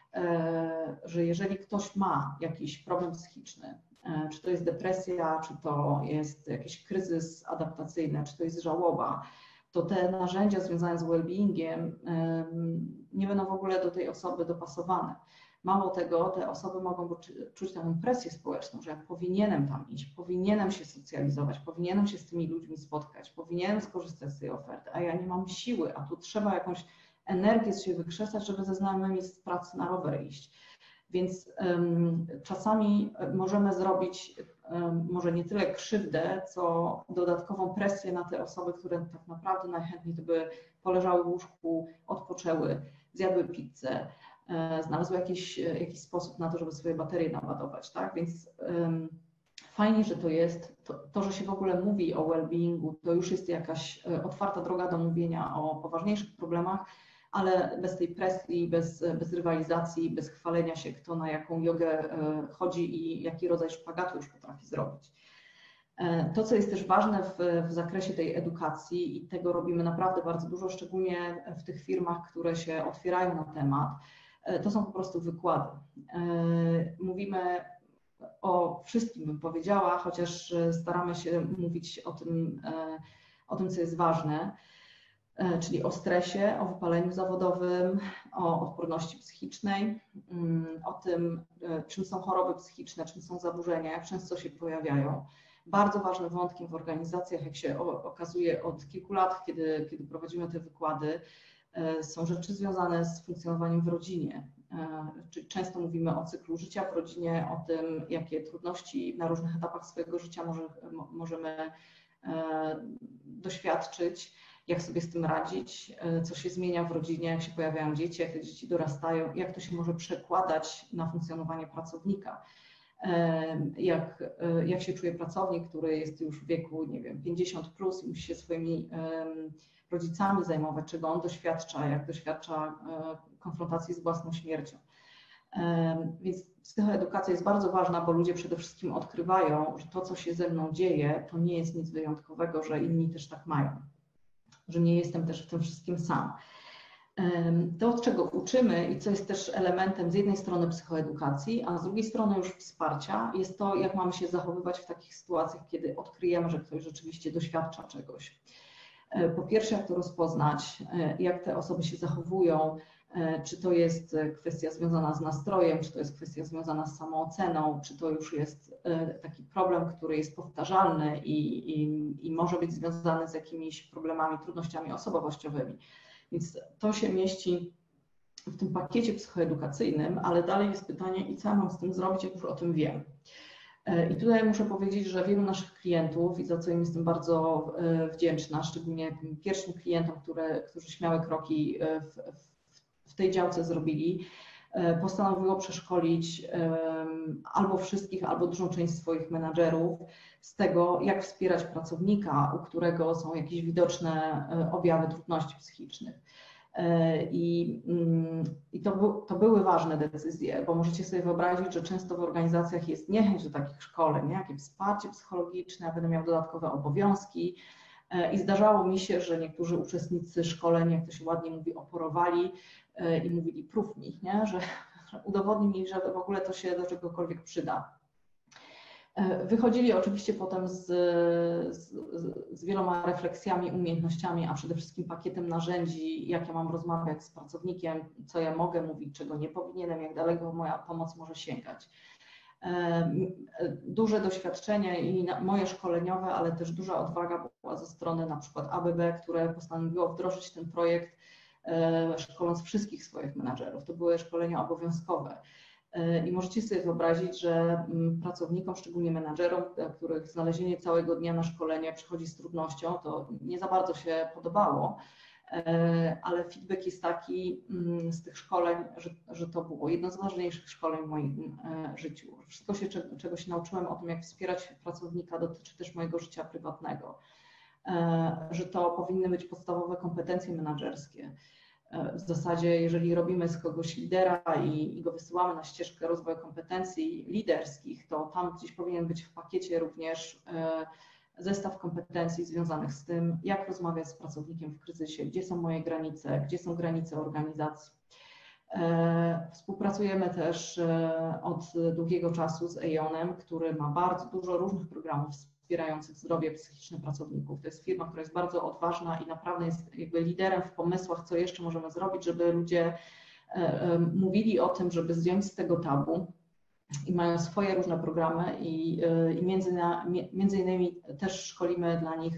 że jeżeli ktoś ma jakiś problem psychiczny, czy to jest depresja, czy to jest jakiś kryzys adaptacyjny, czy to jest żałoba, to te narzędzia związane z well-beingiem nie będą w ogóle do tej osoby dopasowane. Mało tego, te osoby mogą czuć taką presję społeczną, że ja powinienem tam iść, powinienem się socjalizować, powinienem się z tymi ludźmi spotkać, powinienem skorzystać z tej oferty, a ja nie mam siły, a tu trzeba jakąś energię z siebie wykrzesać, żeby ze znajomymi z pracy na rower iść. Więc um, czasami możemy zrobić um, może nie tyle krzywdę, co dodatkową presję na te osoby, które tak naprawdę najchętniej to by poleżały w łóżku, odpoczęły, zjadły pizzę, e, znalazły jakiś, jakiś sposób na to, żeby swoje baterie naładować, tak? Więc um, fajnie, że to jest, to, to, że się w ogóle mówi o well-beingu, to już jest jakaś otwarta droga do mówienia o poważniejszych problemach, ale bez tej presji, bez, bez rywalizacji, bez chwalenia się, kto na jaką jogę chodzi i jaki rodzaj szpagatu już potrafi zrobić. To, co jest też ważne w, w zakresie tej edukacji i tego robimy naprawdę bardzo dużo, szczególnie w tych firmach, które się otwierają na temat, to są po prostu wykłady. Mówimy o wszystkim, bym powiedziała, chociaż staramy się mówić o tym, o tym, co jest ważne, czyli o stresie, o wypaleniu zawodowym, o odporności psychicznej, o tym, czym są choroby psychiczne, czym są zaburzenia, jak często się pojawiają. Bardzo ważnym wątkiem w organizacjach, jak się okazuje od kilku lat, kiedy, kiedy prowadzimy te wykłady, są rzeczy związane z funkcjonowaniem w rodzinie. Często mówimy o cyklu życia w rodzinie, o tym, jakie trudności na różnych etapach swojego życia może, możemy doświadczyć, jak sobie z tym radzić, co się zmienia w rodzinie, jak się pojawiają dzieci, jak te dzieci dorastają, jak to się może przekładać na funkcjonowanie pracownika. Jak, jak się czuje pracownik, który jest już w wieku, nie wiem, pięćdziesiąt plus i musi się swoimi rodzicami zajmować, czego on doświadcza, jak doświadcza konfrontacji z własną śmiercią. Więc psychoedukacja jest bardzo ważna, bo ludzie przede wszystkim odkrywają, że to, co się ze mną dzieje, to nie jest nic wyjątkowego, że inni też tak mają, że nie jestem też w tym wszystkim sam. To, od czego uczymy i co jest też elementem z jednej strony psychoedukacji, a z drugiej strony już wsparcia, jest to, jak mamy się zachowywać w takich sytuacjach, kiedy odkryjemy, że ktoś rzeczywiście doświadcza czegoś. Po pierwsze, jak to rozpoznać, jak te osoby się zachowują, czy to jest kwestia związana z nastrojem, czy to jest kwestia związana z samooceną, czy to już jest taki problem, który jest powtarzalny i, i, i może być związany z jakimiś problemami, trudnościami osobowościowymi. Więc to się mieści w tym pakiecie psychoedukacyjnym, ale dalej jest pytanie, i co ja mam z tym zrobić, jak już o tym wiem. I tutaj muszę powiedzieć, że wielu naszych klientów, i za co im jestem bardzo wdzięczna, szczególnie tym pierwszym klientom, które, którzy śmiałe kroki w, w tej działce zrobili, postanowiło przeszkolić albo wszystkich, albo dużą część swoich menadżerów z tego, jak wspierać pracownika, u którego są jakieś widoczne objawy trudności psychicznych. I, i to, był, to były ważne decyzje, bo możecie sobie wyobrazić, że często w organizacjach jest niechęć do takich szkoleń, nie? Jakie wsparcie psychologiczne, ja będę miał dodatkowe obowiązki. I zdarzało mi się, że niektórzy uczestnicy szkoleń, jak to się ładnie mówi, oporowali i mówili, prób mi, nie? Że, że udowodnij mi, że w ogóle to się do czegokolwiek przyda. Wychodzili oczywiście potem z, z, z wieloma refleksjami, umiejętnościami, a przede wszystkim pakietem narzędzi, jak ja mam rozmawiać z pracownikiem, co ja mogę mówić, czego nie powinienem, jak daleko moja pomoc może sięgać. Duże doświadczenie i moje szkoleniowe, ale też duża odwaga była ze strony na przykład A B B, które postanowiło wdrożyć ten projekt, szkoląc wszystkich swoich menadżerów. To były szkolenia obowiązkowe. I możecie sobie wyobrazić, że pracownikom, szczególnie menadżerom, dla których znalezienie całego dnia na szkolenie przychodzi z trudnością, to nie za bardzo się podobało, ale feedback jest taki z tych szkoleń, że, że to było jedno z ważniejszych szkoleń w moim życiu. Wszystko się, czego się nauczyłem o tym, jak wspierać pracownika, dotyczy też mojego życia prywatnego, że to powinny być podstawowe kompetencje menedżerskie. W zasadzie, jeżeli robimy z kogoś lidera i, i go wysyłamy na ścieżkę rozwoju kompetencji liderskich, to tam gdzieś powinien być w pakiecie również zestaw kompetencji związanych z tym, jak rozmawiać z pracownikiem w kryzysie, gdzie są moje granice, gdzie są granice organizacji. Współpracujemy też od długiego czasu z Aeonem, który ma bardzo dużo różnych programów wspierających zdrowie psychiczne pracowników. To jest firma, która jest bardzo odważna i naprawdę jest jakby liderem w pomysłach, co jeszcze możemy zrobić, żeby ludzie mówili o tym, żeby zdjąć z tego tabu. I mają swoje różne programy i, i między, na, między innymi też szkolimy dla nich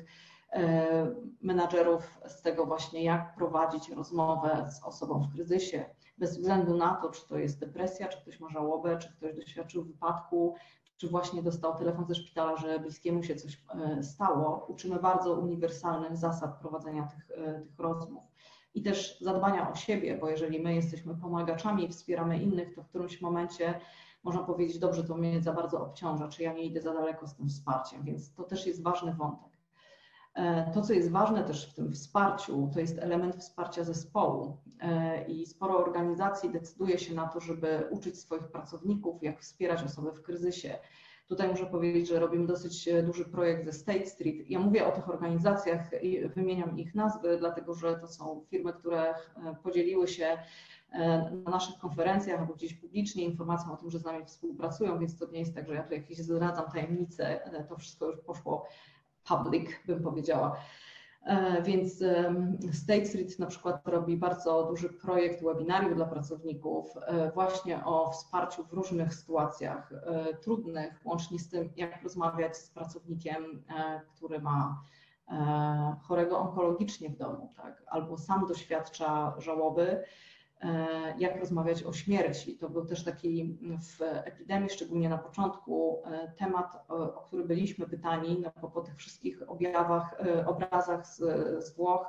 menadżerów z tego właśnie, jak prowadzić rozmowę z osobą w kryzysie, bez względu na to, czy to jest depresja, czy ktoś ma żałobę, czy ktoś doświadczył wypadku, czy właśnie dostał telefon ze szpitala, że bliskiemu się coś stało. Uczymy bardzo uniwersalnych zasad prowadzenia tych, tych rozmów. I też zadbania o siebie, bo jeżeli my jesteśmy pomagaczami i wspieramy innych, to w którymś momencie można powiedzieć, dobrze, to mnie za bardzo obciąża, czy ja nie idę za daleko z tym wsparciem, więc to też jest ważny wątek. To, co jest ważne też w tym wsparciu, to jest element wsparcia zespołu i sporo organizacji decyduje się na to, żeby uczyć swoich pracowników, jak wspierać osoby w kryzysie. Tutaj muszę powiedzieć, że robimy dosyć duży projekt ze State Street. Ja mówię o tych organizacjach i wymieniam ich nazwy, dlatego że to są firmy, które podzieliły się na naszych konferencjach albo gdzieś publicznie informacją o tym, że z nami współpracują, więc to nie jest tak, że ja tu jakieś zdradzam tajemnice, to wszystko już poszło public, bym powiedziała. Więc State Street na przykład robi bardzo duży projekt webinarium dla pracowników właśnie o wsparciu w różnych sytuacjach trudnych, łącznie z tym, jak rozmawiać z pracownikiem, który ma chorego onkologicznie w domu, tak? Albo sam doświadcza żałoby, jak rozmawiać o śmierci. To był też taki w epidemii, szczególnie na początku, temat, o który byliśmy pytani, no bo po tych wszystkich objawach, obrazach z, z Włoch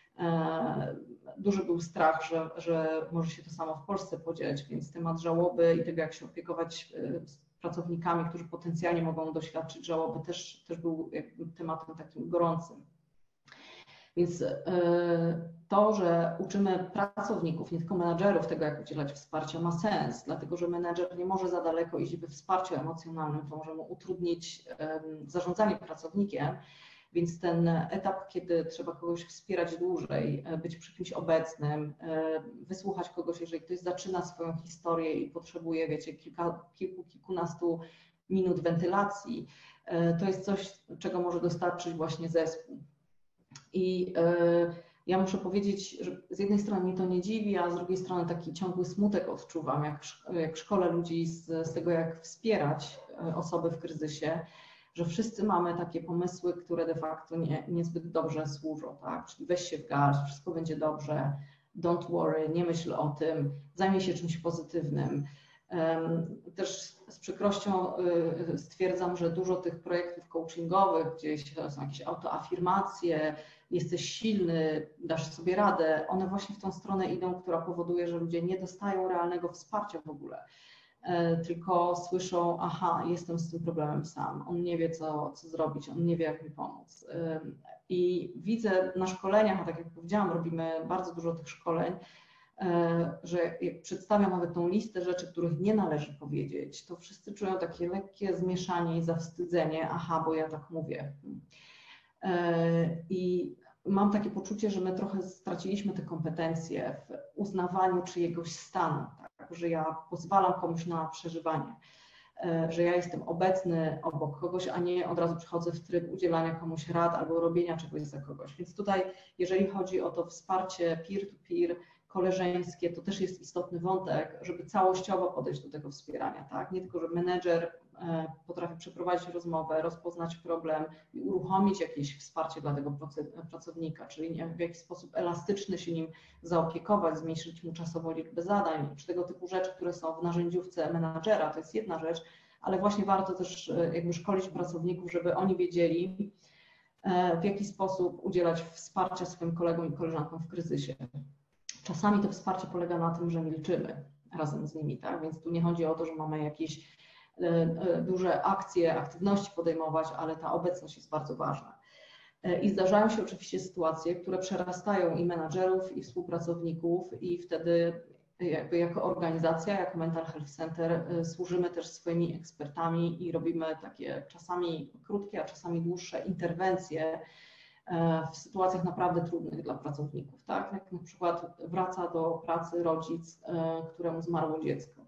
duży był strach, że, że może się to samo w Polsce podziać, więc temat żałoby i tego, jak się opiekować pracownikami, którzy potencjalnie mogą doświadczyć żałoby, też, też był tematem takim gorącym. Więc to, że uczymy pracowników, nie tylko menadżerów tego, jak udzielać wsparcia, ma sens, dlatego że menadżer nie może za daleko iść we wsparciu emocjonalnym, to może mu utrudnić zarządzanie pracownikiem, więc ten etap, kiedy trzeba kogoś wspierać dłużej, być przy kimś obecnym, wysłuchać kogoś, jeżeli ktoś zaczyna swoją historię i potrzebuje, wiecie, kilka, kilku, kilkunastu minut wentylacji, to jest coś, czego może dostarczyć właśnie zespół. I ja muszę powiedzieć, że z jednej strony mnie to nie dziwi, a z drugiej strony taki ciągły smutek odczuwam, jak, jak szkolę ludzi z, z tego, jak wspierać osoby w kryzysie, że wszyscy mamy takie pomysły, które de facto nie, niezbyt dobrze służą, tak? Czyli weź się w garść, wszystko będzie dobrze, don't worry, nie myśl o tym, zajmij się czymś pozytywnym. Też z przykrością stwierdzam, że dużo tych projektów coachingowych, gdzie są jakieś autoafirmacje, jesteś silny, dasz sobie radę, one właśnie w tą stronę idą, która powoduje, że ludzie nie dostają realnego wsparcia w ogóle, tylko słyszą, aha, jestem z tym problemem sam, on nie wie, co, co zrobić, on nie wie, jak mi pomóc. I widzę na szkoleniach, a tak jak powiedziałam, robimy bardzo dużo tych szkoleń, że jak przedstawiam nawet tą listę rzeczy, których nie należy powiedzieć, to wszyscy czują takie lekkie zmieszanie i zawstydzenie, aha, bo ja tak mówię. I mam takie poczucie, że my trochę straciliśmy te kompetencje w uznawaniu czyjegoś stanu, tak? Że ja pozwalam komuś na przeżywanie. że ja jestem obecny obok kogoś, a nie od razu przychodzę w tryb udzielania komuś rad albo robienia czegoś za kogoś. Więc tutaj, jeżeli chodzi o to wsparcie peer-to-peer, koleżeńskie, to też jest istotny wątek, żeby całościowo podejść do tego wspierania, tak? Nie tylko, że menedżer potrafi przeprowadzić rozmowę, rozpoznać problem i uruchomić jakieś wsparcie dla tego pracownika, czyli w jakiś sposób elastyczny się nim zaopiekować, zmniejszyć mu czasowo liczbę zadań, czy tego typu rzeczy, które są w narzędziówce menadżera, to jest jedna rzecz, ale właśnie warto też jakby szkolić pracowników, żeby oni wiedzieli, w jaki sposób udzielać wsparcia swoim kolegom i koleżankom w kryzysie. Czasami to wsparcie polega na tym, że milczymy razem z nimi, tak? Więc tu nie chodzi o to, że mamy jakieś duże akcje, aktywności podejmować, ale ta obecność jest bardzo ważna. I zdarzają się oczywiście sytuacje, które przerastają i menadżerów, i współpracowników i wtedy jakby jako organizacja, jako Mental Health Center służymy też swoimi ekspertami i robimy takie czasami krótkie, a czasami dłuższe interwencje w sytuacjach naprawdę trudnych dla pracowników, tak? Jak na przykład wraca do pracy rodzic, któremu zmarło dziecko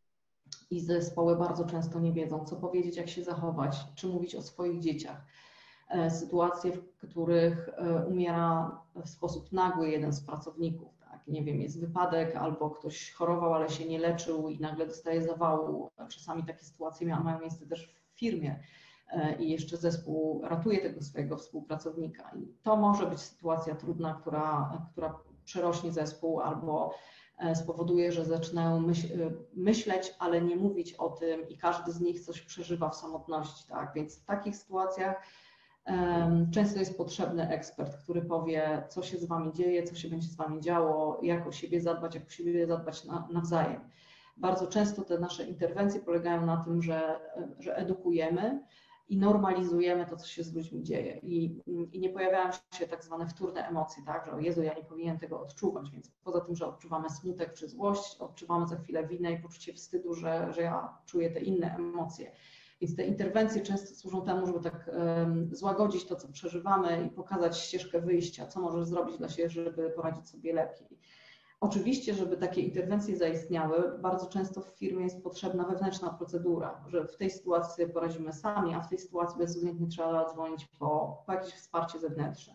i zespoły bardzo często nie wiedzą, co powiedzieć, jak się zachować, czy mówić o swoich dzieciach. Sytuacje, w których umiera w sposób nagły jeden z pracowników, tak? Nie wiem, jest wypadek albo ktoś chorował, ale się nie leczył i nagle dostaje zawału. Czasami takie sytuacje mają miejsce też w firmie i jeszcze zespół ratuje tego swojego współpracownika. I to może być sytuacja trudna, która, która przerośnie zespół albo spowoduje, że zaczynają myśl, myśleć, ale nie mówić o tym i każdy z nich coś przeżywa w samotności. Tak? Więc w takich sytuacjach um, często jest potrzebny ekspert, który powie, co się z Wami dzieje, co się będzie z Wami działo, jak o siebie zadbać, jak o siebie zadbać na, nawzajem. Bardzo często te nasze interwencje polegają na tym, że, że edukujemy i normalizujemy to, co się z ludźmi dzieje. I, i nie pojawiają się tak zwane wtórne emocje, tak, że o Jezu, ja nie powinienem tego odczuwać, więc poza tym, że odczuwamy smutek czy złość, odczuwamy za chwilę winę i poczucie wstydu, że, że ja czuję te inne emocje. Więc te interwencje często służą temu, żeby tak um, złagodzić to, co przeżywamy i pokazać ścieżkę wyjścia, co możesz zrobić dla siebie, żeby poradzić sobie lepiej. Oczywiście, żeby takie interwencje zaistniały, bardzo często w firmie jest potrzebna wewnętrzna procedura, że w tej sytuacji sobie poradzimy sami, a w tej sytuacji bezwzględnie trzeba dzwonić po, po jakieś wsparcie zewnętrzne.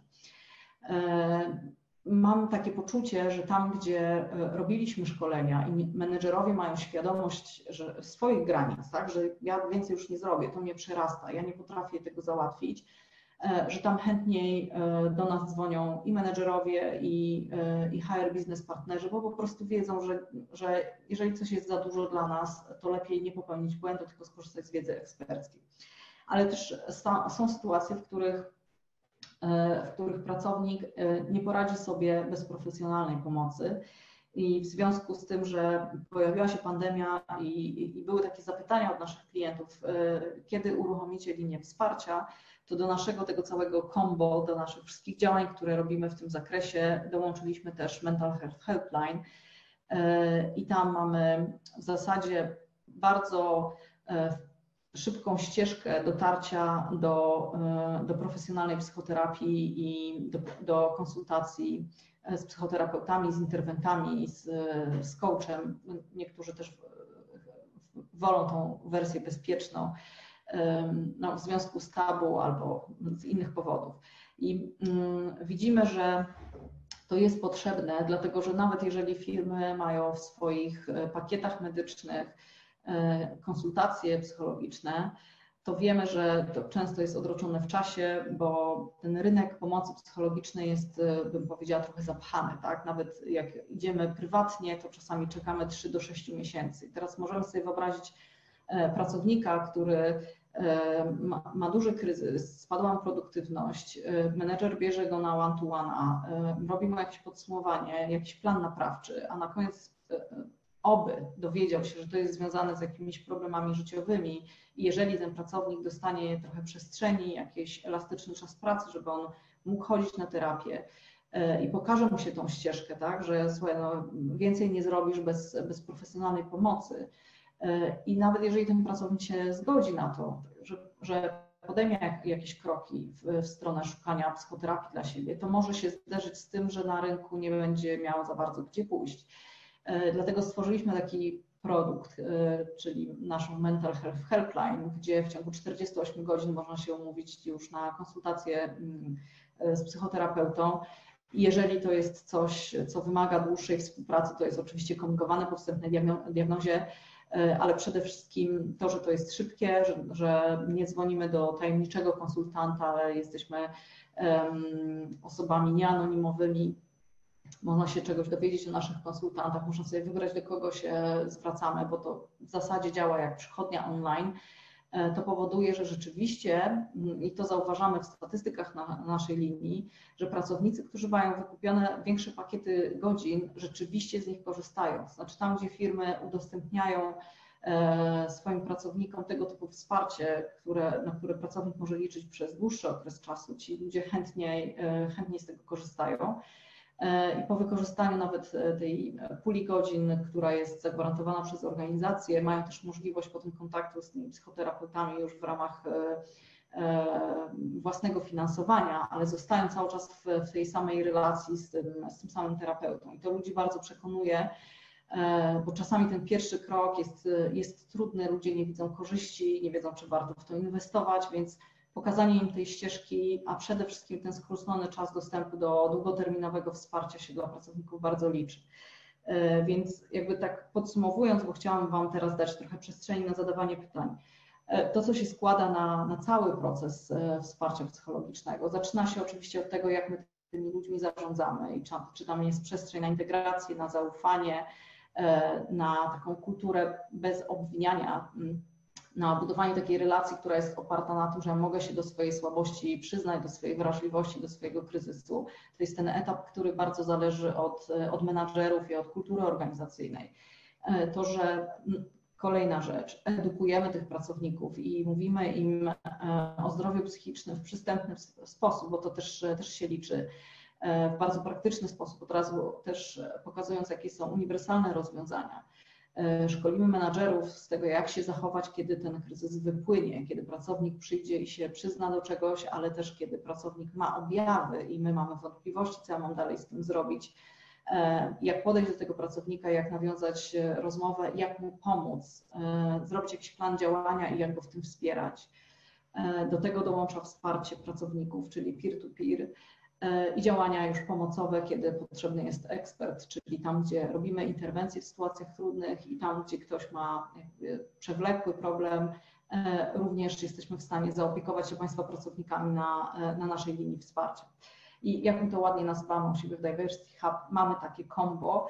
Mam takie poczucie, że tam, gdzie robiliśmy szkolenia i menedżerowie mają świadomość że swoich granic, tak, że ja więcej już nie zrobię, to mnie przerasta, ja nie potrafię tego załatwić, że tam chętniej do nas dzwonią i menedżerowie, i, i H R biznes partnerzy, bo po prostu wiedzą, że, że jeżeli coś jest za dużo dla nas, to lepiej nie popełnić błędu, tylko skorzystać z wiedzy eksperckiej. Ale też są sytuacje, w których, w których pracownik nie poradzi sobie bez profesjonalnej pomocy. I w związku z tym, że pojawiła się pandemia i, i były takie zapytania od naszych klientów, kiedy uruchomicie linię wsparcia, to do naszego tego całego combo, do naszych wszystkich działań, które robimy w tym zakresie, dołączyliśmy też Mental Health Helpline i tam mamy w zasadzie bardzo szybką ścieżkę dotarcia do, do profesjonalnej psychoterapii i do, do konsultacji z psychoterapeutami, z interwentami, z, z coachem. Niektórzy też wolą tą wersję bezpieczną, no, w związku z tabu albo z innych powodów. I mm, widzimy, że to jest potrzebne, dlatego że nawet jeżeli firmy mają w swoich pakietach medycznych konsultacje psychologiczne, to wiemy, że to często jest odroczone w czasie, bo ten rynek pomocy psychologicznej jest, bym powiedziała, trochę zapchany, tak? Nawet jak idziemy prywatnie, to czasami czekamy trzy do sześciu miesięcy. Teraz możemy sobie wyobrazić pracownika, który ma, ma duży kryzys, spadła mu produktywność, menedżer bierze go na one-to-one, robi mu jakieś podsumowanie, jakiś plan naprawczy, a na koniec oby dowiedział się, że to jest związane z jakimiś problemami życiowymi i jeżeli ten pracownik dostanie trochę przestrzeni, jakiś elastyczny czas pracy, żeby on mógł chodzić na terapię i pokaże mu się tą ścieżkę, tak, że słuchaj, no, więcej nie zrobisz bez, bez profesjonalnej pomocy i nawet jeżeli ten pracownik się zgodzi na to, że, że podejmie jakieś kroki w, w stronę szukania psychoterapii dla siebie, to może się zderzyć z tym, że na rynku nie będzie miał za bardzo gdzie pójść. Dlatego stworzyliśmy taki produkt, czyli naszą Mental Health Helpline, gdzie w ciągu czterdziestu ośmiu godzin można się umówić już na konsultację z psychoterapeutą. Jeżeli to jest coś, co wymaga dłuższej współpracy, to jest oczywiście komunikowane po wstępnej diagnozie, ale przede wszystkim to, że to jest szybkie, że, że nie dzwonimy do tajemniczego konsultanta, ale jesteśmy um, osobami nieanonimowymi. Można się czegoś dowiedzieć o naszych konsultantach, można sobie wybrać, do kogo się zwracamy, bo to w zasadzie działa jak przychodnia online. To powoduje, że rzeczywiście, i to zauważamy w statystykach na naszej linii, że pracownicy, którzy mają wykupione większe pakiety godzin, rzeczywiście z nich korzystają. Znaczy tam, gdzie firmy udostępniają swoim pracownikom tego typu wsparcie, które, na które pracownik może liczyć przez dłuższy okres czasu, ci ludzie chętniej, chętniej z tego korzystają. I po wykorzystaniu nawet tej puli godzin, która jest zagwarantowana przez organizację, mają też możliwość potem kontaktu z tymi psychoterapeutami już w ramach własnego finansowania, ale zostają cały czas w tej samej relacji z tym, z tym samym terapeutą. I to ludzi bardzo przekonuje, bo czasami ten pierwszy krok jest, jest trudny, ludzie nie widzą korzyści, nie wiedzą, czy warto w to inwestować, więc pokazanie im tej ścieżki, a przede wszystkim ten skrócony czas dostępu do długoterminowego wsparcia się dla pracowników bardzo liczy. Więc jakby tak podsumowując, bo chciałam Wam teraz dać trochę przestrzeni na zadawanie pytań. To, co się składa na, na cały proces wsparcia psychologicznego, zaczyna się oczywiście od tego, jak my tymi ludźmi zarządzamy i czy, czy tam jest przestrzeń na integrację, na zaufanie, na taką kulturę bez obwiniania, na budowanie takiej relacji, która jest oparta na tym, że ja mogę się do swojej słabości przyznać, do swojej wrażliwości, do swojego kryzysu. To jest ten etap, który bardzo zależy od, od menadżerów i od kultury organizacyjnej. To, że kolejna rzecz, edukujemy tych pracowników i mówimy im o zdrowiu psychicznym w przystępny sposób, bo to też, też się liczy, w bardzo praktyczny sposób, od razu też pokazując, jakie są uniwersalne rozwiązania. Szkolimy menadżerów z tego, jak się zachować, kiedy ten kryzys wypłynie, kiedy pracownik przyjdzie i się przyzna do czegoś, ale też kiedy pracownik ma objawy i my mamy wątpliwości, co ja mam dalej z tym zrobić, jak podejść do tego pracownika, jak nawiązać rozmowę, jak mu pomóc, zrobić jakiś plan działania i jak go w tym wspierać. Do tego dołącza wsparcie pracowników, czyli peer-to-peer, i działania już pomocowe, kiedy potrzebny jest ekspert, czyli tam, gdzie robimy interwencje w sytuacjach trudnych i tam, gdzie ktoś ma jakby przewlekły problem, również jesteśmy w stanie zaopiekować się Państwa pracownikami na, na naszej linii wsparcia. I jak my to ładnie nazywamy u siebie w Diversity Hub, mamy takie combo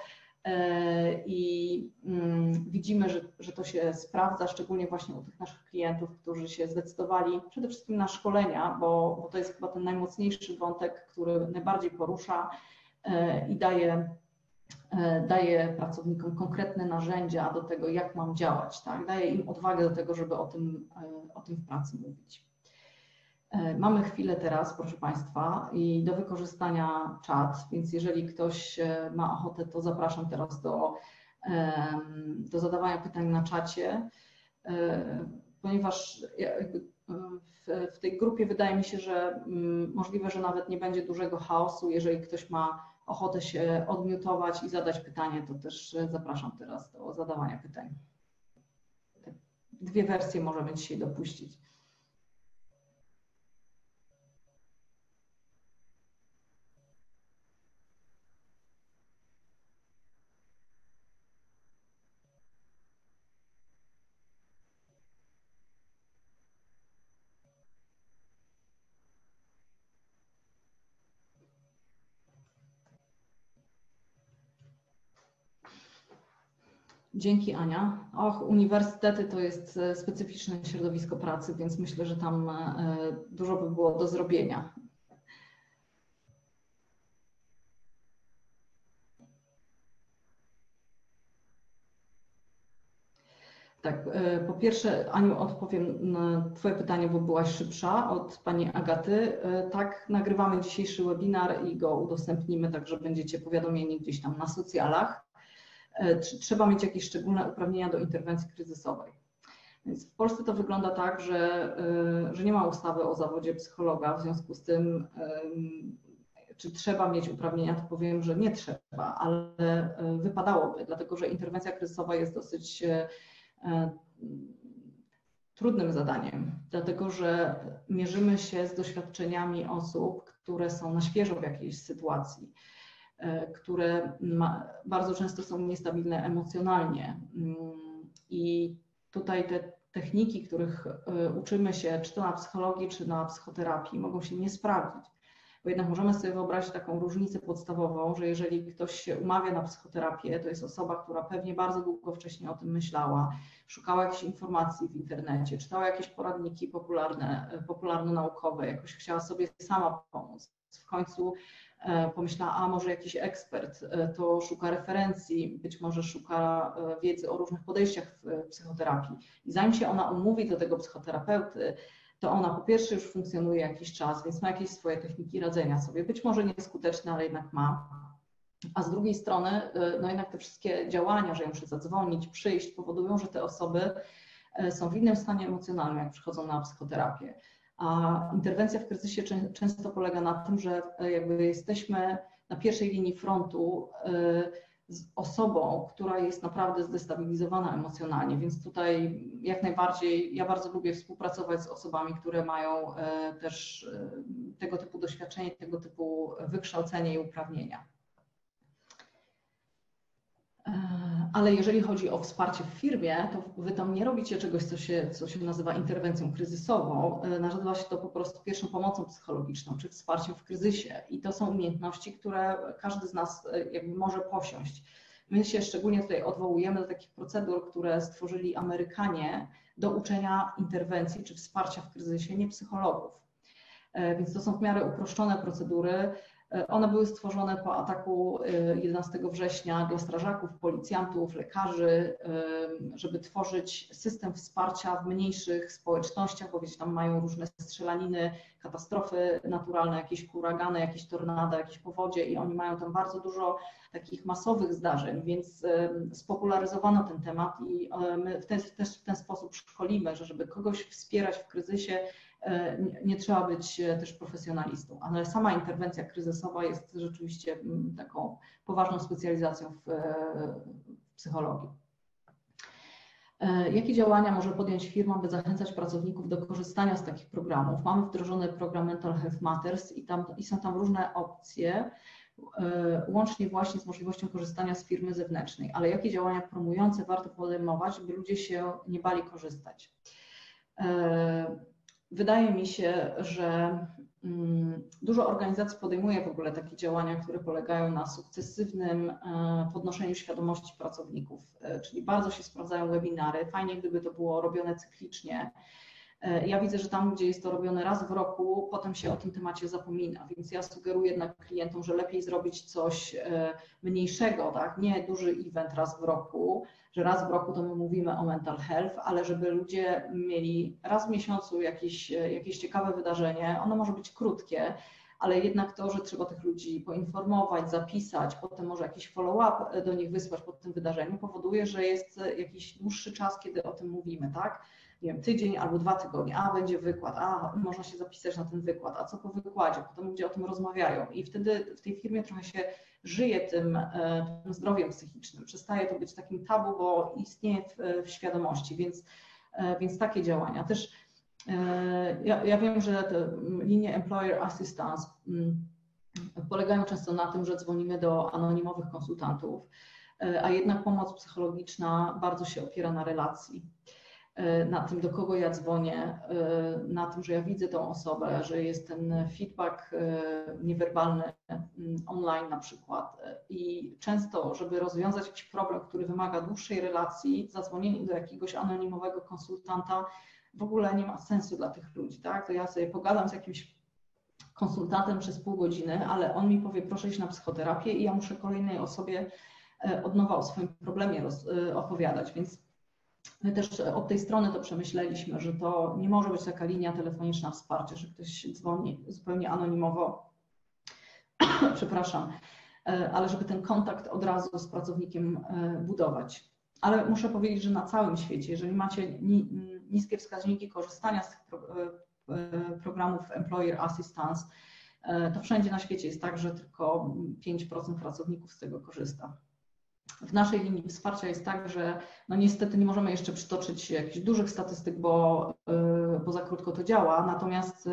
i widzimy, że, że to się sprawdza, szczególnie właśnie u tych naszych klientów, którzy się zdecydowali przede wszystkim na szkolenia, bo, bo to jest chyba ten najmocniejszy wątek, który najbardziej porusza i daje, daje pracownikom konkretne narzędzia do tego, jak mam działać, tak? Daje im odwagę do tego, żeby o tym, o tym w pracy mówić. Mamy chwilę teraz, proszę Państwa, i do wykorzystania czat, więc jeżeli ktoś ma ochotę, to zapraszam teraz do, do zadawania pytań na czacie, ponieważ w, w tej grupie wydaje mi się, że możliwe, że nawet nie będzie dużego chaosu. Jeżeli ktoś ma ochotę się odmiutować i zadać pytanie, to też zapraszam teraz do zadawania pytań. Dwie wersje możemy dzisiaj dopuścić. Dzięki, Ania. Och, uniwersytety to jest specyficzne środowisko pracy, więc myślę, że tam dużo by było do zrobienia. Tak, po pierwsze, Aniu, odpowiem na Twoje pytanie, bo byłaś szybsza od Pani Agaty. Tak, nagrywamy dzisiejszy webinar i go udostępnimy, także będziecie powiadomieni gdzieś tam na socjalach. Trzeba mieć jakieś szczególne uprawnienia do interwencji kryzysowej. Więc w Polsce to wygląda tak, że, że nie ma ustawy o zawodzie psychologa, w związku z tym czy trzeba mieć uprawnienia, to powiem, że nie trzeba, ale wypadałoby, dlatego że interwencja kryzysowa jest dosyć trudnym zadaniem, dlatego że mierzymy się z doświadczeniami osób, które są na świeżo w jakiejś sytuacji, które ma, bardzo często są niestabilne emocjonalnie i tutaj te techniki, których uczymy się, czy to na psychologii, czy na psychoterapii, mogą się nie sprawdzić. Bo jednak możemy sobie wyobrazić taką różnicę podstawową, że jeżeli ktoś się umawia na psychoterapię, to jest osoba, która pewnie bardzo długo wcześniej o tym myślała, szukała jakichś informacji w internecie, czytała jakieś poradniki popularne, popularno-naukowe, jakoś chciała sobie sama pomóc. W końcu pomyślała, a może jakiś ekspert, to szuka referencji, być może szuka wiedzy o różnych podejściach w psychoterapii. I zanim się ona umówi do tego psychoterapeuty, to ona po pierwsze już funkcjonuje jakiś czas, więc ma jakieś swoje techniki radzenia sobie, być może nieskuteczne, ale jednak ma. A z drugiej strony, no jednak te wszystkie działania, że ja muszę zadzwonić, przyjść, powodują, że te osoby są w innym stanie emocjonalnym, jak przychodzą na psychoterapię. A interwencja w kryzysie często polega na tym, że jakby jesteśmy na pierwszej linii frontu z osobą, która jest naprawdę zdestabilizowana emocjonalnie, więc tutaj jak najbardziej ja bardzo lubię współpracować z osobami, które mają też tego typu doświadczenie, tego typu wykształcenie i uprawnienia. Ale jeżeli chodzi o wsparcie w firmie, to Wy tam nie robicie czegoś, co się, co się nazywa interwencją kryzysową. Nazywa się to po prostu pierwszą pomocą psychologiczną, czy wsparciem w kryzysie. I to są umiejętności, które każdy z nas jakby może posiąść. My się szczególnie tutaj odwołujemy do takich procedur, które stworzyli Amerykanie do uczenia interwencji czy wsparcia w kryzysie, nie psychologów. Więc to są w miarę uproszczone procedury. One były stworzone po ataku jedenastego września dla strażaków, policjantów, lekarzy, żeby tworzyć system wsparcia w mniejszych społecznościach, bo wiecie, tam mają różne strzelaniny, katastrofy naturalne, jakieś huragany, jakieś tornada, jakieś powodzie i oni mają tam bardzo dużo takich masowych zdarzeń, więc spopularyzowano ten temat i my w ten, też w ten sposób szkolimy, że żeby kogoś wspierać w kryzysie, Nie, nie trzeba być też profesjonalistą, ale sama interwencja kryzysowa jest rzeczywiście taką poważną specjalizacją w, w psychologii. Jakie działania może podjąć firma, by zachęcać pracowników do korzystania z takich programów? Mamy wdrożony program Mental Health Matters i, tam, i są tam różne opcje, łącznie właśnie z możliwością korzystania z firmy zewnętrznej, ale jakie działania promujące warto podejmować, by ludzie się nie bali korzystać? Wydaje mi się, że dużo organizacji podejmuje w ogóle takie działania, które polegają na sukcesywnym podnoszeniu świadomości pracowników, czyli bardzo się sprawdzają webinary. Fajnie, gdyby to było robione cyklicznie. Ja widzę, że tam, gdzie jest to robione raz w roku, potem się o tym temacie zapomina, więc ja sugeruję jednak klientom, że lepiej zrobić coś mniejszego, tak? Nie duży event raz w roku, że raz w roku to my mówimy o mental health, ale żeby ludzie mieli raz w miesiącu jakieś, jakieś ciekawe wydarzenie, ono może być krótkie, ale jednak to, że trzeba tych ludzi poinformować, zapisać, potem może jakiś follow-up do nich wysłać po tym wydarzeniu, powoduje, że jest jakiś dłuższy czas, kiedy o tym mówimy, tak? Nie wiem, tydzień albo dwa tygodnie, a będzie wykład, a można się zapisać na ten wykład, a co po wykładzie, potem ludzie o tym rozmawiają i wtedy w tej firmie trochę się żyje tym, tym zdrowiem psychicznym, przestaje to być takim tabu, bo istnieje w, w świadomości, więc, więc takie działania. Też ja, ja wiem, że te linie Employer Assistance polegają często na tym, że dzwonimy do anonimowych konsultantów, a jednak pomoc psychologiczna bardzo się opiera na relacji. Na tym, do kogo ja dzwonię, na tym, że ja widzę tą osobę, że jest ten feedback niewerbalny online na przykład i często, żeby rozwiązać jakiś problem, który wymaga dłuższej relacji, zadzwonienie do jakiegoś anonimowego konsultanta w ogóle nie ma sensu dla tych ludzi, tak? To ja sobie pogadam z jakimś konsultantem przez pół godziny, ale on mi powie, proszę iść na psychoterapię i ja muszę kolejnej osobie od nowa o swoim problemie roz, opowiadać, więc my też od tej strony to przemyśleliśmy, że to nie może być taka linia telefoniczna wsparcia, że ktoś dzwoni zupełnie anonimowo, przepraszam, ale żeby ten kontakt od razu z pracownikiem budować. Ale muszę powiedzieć, że na całym świecie, jeżeli macie niskie wskaźniki korzystania z tych programów Employer Assistance, to wszędzie na świecie jest tak, że tylko pięć procent pracowników z tego korzysta. W naszej linii wsparcia jest tak, że no niestety nie możemy jeszcze przytoczyć jakichś dużych statystyk, bo, bo za krótko to działa, natomiast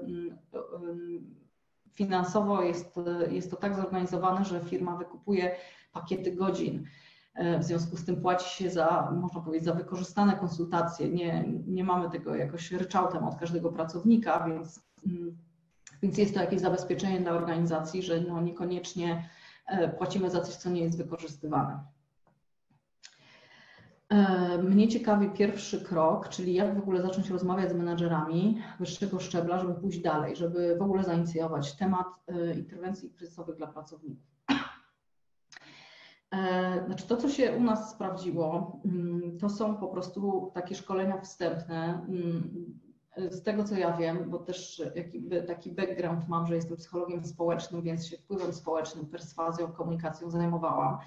finansowo jest, jest to tak zorganizowane, że firma wykupuje pakiety godzin. W związku z tym płaci się za, można powiedzieć, za wykorzystane konsultacje. Nie, nie mamy tego jakoś ryczałtem od każdego pracownika, więc, więc jest to jakieś zabezpieczenie dla organizacji, że no niekoniecznie płacimy za coś, co nie jest wykorzystywane. Mnie ciekawi pierwszy krok, czyli jak w ogóle zacząć rozmawiać z menadżerami wyższego szczebla, żeby pójść dalej, żeby w ogóle zainicjować temat interwencji kryzysowych dla pracowników. Znaczy to, co się u nas sprawdziło, to są po prostu takie szkolenia wstępne. Z tego, co ja wiem, bo też jakby taki background mam, że jestem psychologiem społecznym, więc się wpływem społecznym, perswazją, komunikacją zajmowałam.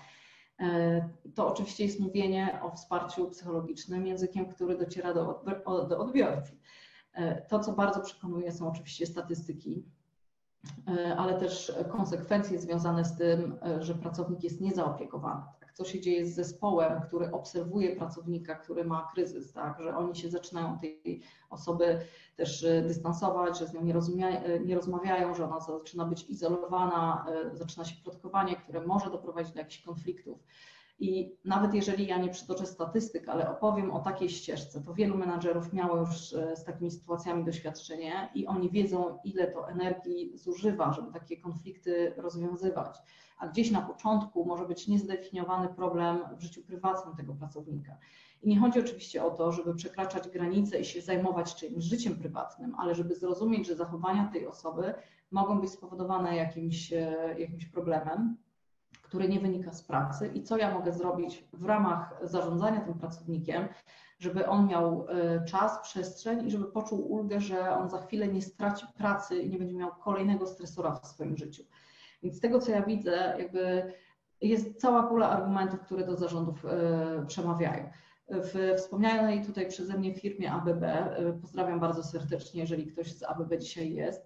To oczywiście jest mówienie o wsparciu psychologicznym językiem, który dociera do, do odbiorcy. To, co bardzo przekonuje, są oczywiście statystyki, ale też konsekwencje związane z tym, że pracownik jest niezaopiekowany. Tak? Co się dzieje z zespołem, który obserwuje pracownika, który ma kryzys, tak? Że oni się zaczynają tej osoby też dystansować, że z nią nie, rozumia, nie rozmawiają, że ona zaczyna być izolowana, zaczyna się plotkowanie, które może doprowadzić do jakichś konfliktów. I nawet jeżeli ja nie przytoczę statystyk, ale opowiem o takiej ścieżce, to wielu menadżerów miało już z takimi sytuacjami doświadczenie i oni wiedzą, ile to energii zużywa, żeby takie konflikty rozwiązywać. A gdzieś na początku może być niezdefiniowany problem w życiu prywatnym tego pracownika. I nie chodzi oczywiście o to, żeby przekraczać granice i się zajmować czyimś życiem prywatnym, ale żeby zrozumieć, że zachowania tej osoby mogą być spowodowane jakimś, jakimś problemem, który nie wynika z pracy i co ja mogę zrobić w ramach zarządzania tym pracownikiem, żeby on miał czas, przestrzeń i żeby poczuł ulgę, że on za chwilę nie straci pracy i nie będzie miał kolejnego stresora w swoim życiu. Więc z tego, co ja widzę, jakby jest cała pula argumentów, które do zarządów przemawiają. W wspomnianej tutaj przeze mnie firmie A B B, pozdrawiam bardzo serdecznie, jeżeli ktoś z A B B dzisiaj jest,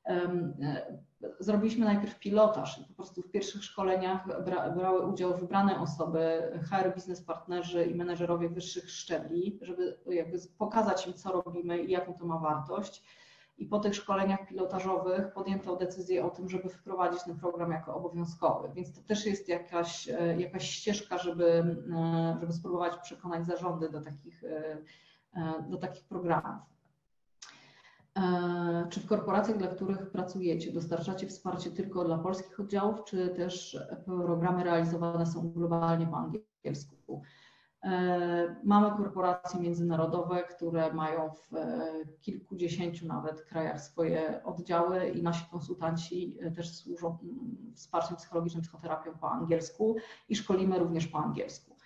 zrobiliśmy najpierw pilotaż i po prostu w pierwszych szkoleniach bra, brały udział wybrane osoby, H R biznes partnerzy i menedżerowie wyższych szczebli, żeby jakby pokazać im, co robimy i jaką to ma wartość. I po tych szkoleniach pilotażowych podjęto decyzję o tym, żeby wprowadzić ten program jako obowiązkowy. Więc to też jest jakaś, jakaś ścieżka, żeby, żeby spróbować przekonać zarządy do takich, do takich programów. Czy w korporacjach, dla których pracujecie, dostarczacie wsparcie tylko dla polskich oddziałów, czy też programy realizowane są globalnie po angielsku? Mamy korporacje międzynarodowe, które mają w kilkudziesięciu nawet krajach swoje oddziały i nasi konsultanci też służą wsparciem psychologicznym, psychoterapią po angielsku i szkolimy również po angielsku.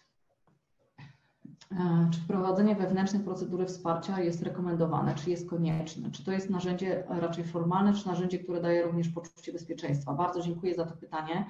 Czy wprowadzenie wewnętrznej procedury wsparcia jest rekomendowane, czy jest konieczne? Czy to jest narzędzie raczej formalne, czy narzędzie, które daje również poczucie bezpieczeństwa? Bardzo dziękuję za to pytanie.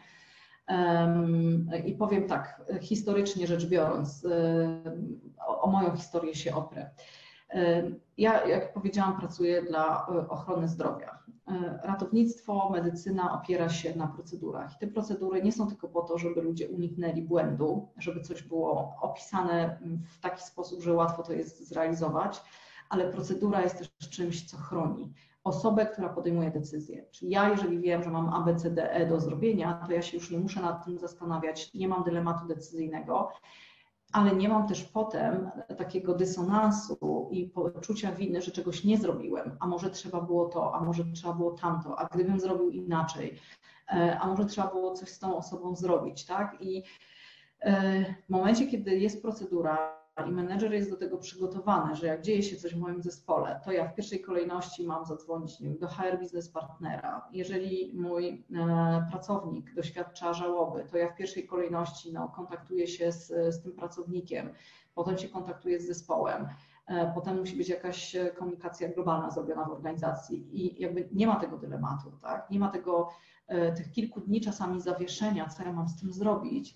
I powiem tak, historycznie rzecz biorąc, o, o moją historię się oprę. Ja, jak powiedziałam, pracuję dla ochrony zdrowia. Ratownictwo, medycyna opiera się na procedurach. I te procedury nie są tylko po to, żeby ludzie uniknęli błędu, żeby coś było opisane w taki sposób, że łatwo to jest zrealizować, ale procedura jest też czymś, co chroni osobę, która podejmuje decyzję. Czyli ja, jeżeli wiem, że mam A, B, C, D, E do zrobienia, to ja się już nie muszę nad tym zastanawiać, nie mam dylematu decyzyjnego, ale nie mam też potem takiego dysonansu i poczucia winy, że czegoś nie zrobiłem, a może trzeba było to, a może trzeba było tamto, a gdybym zrobił inaczej, a może trzeba było coś z tą osobą zrobić, tak? I w momencie, kiedy jest procedura i menedżer jest do tego przygotowany, że jak dzieje się coś w moim zespole, to ja w pierwszej kolejności mam zadzwonić, nie wiem, do H R biznes partnera. Jeżeli mój e, pracownik doświadcza żałoby, to ja w pierwszej kolejności no, kontaktuję się z, z tym pracownikiem, potem się kontaktuję z zespołem, e, potem musi być jakaś komunikacja globalna zrobiona w organizacji i jakby nie ma tego dylematu, tak? Nie ma tego, e, tych kilku dni czasami zawieszenia, co ja mam z tym zrobić.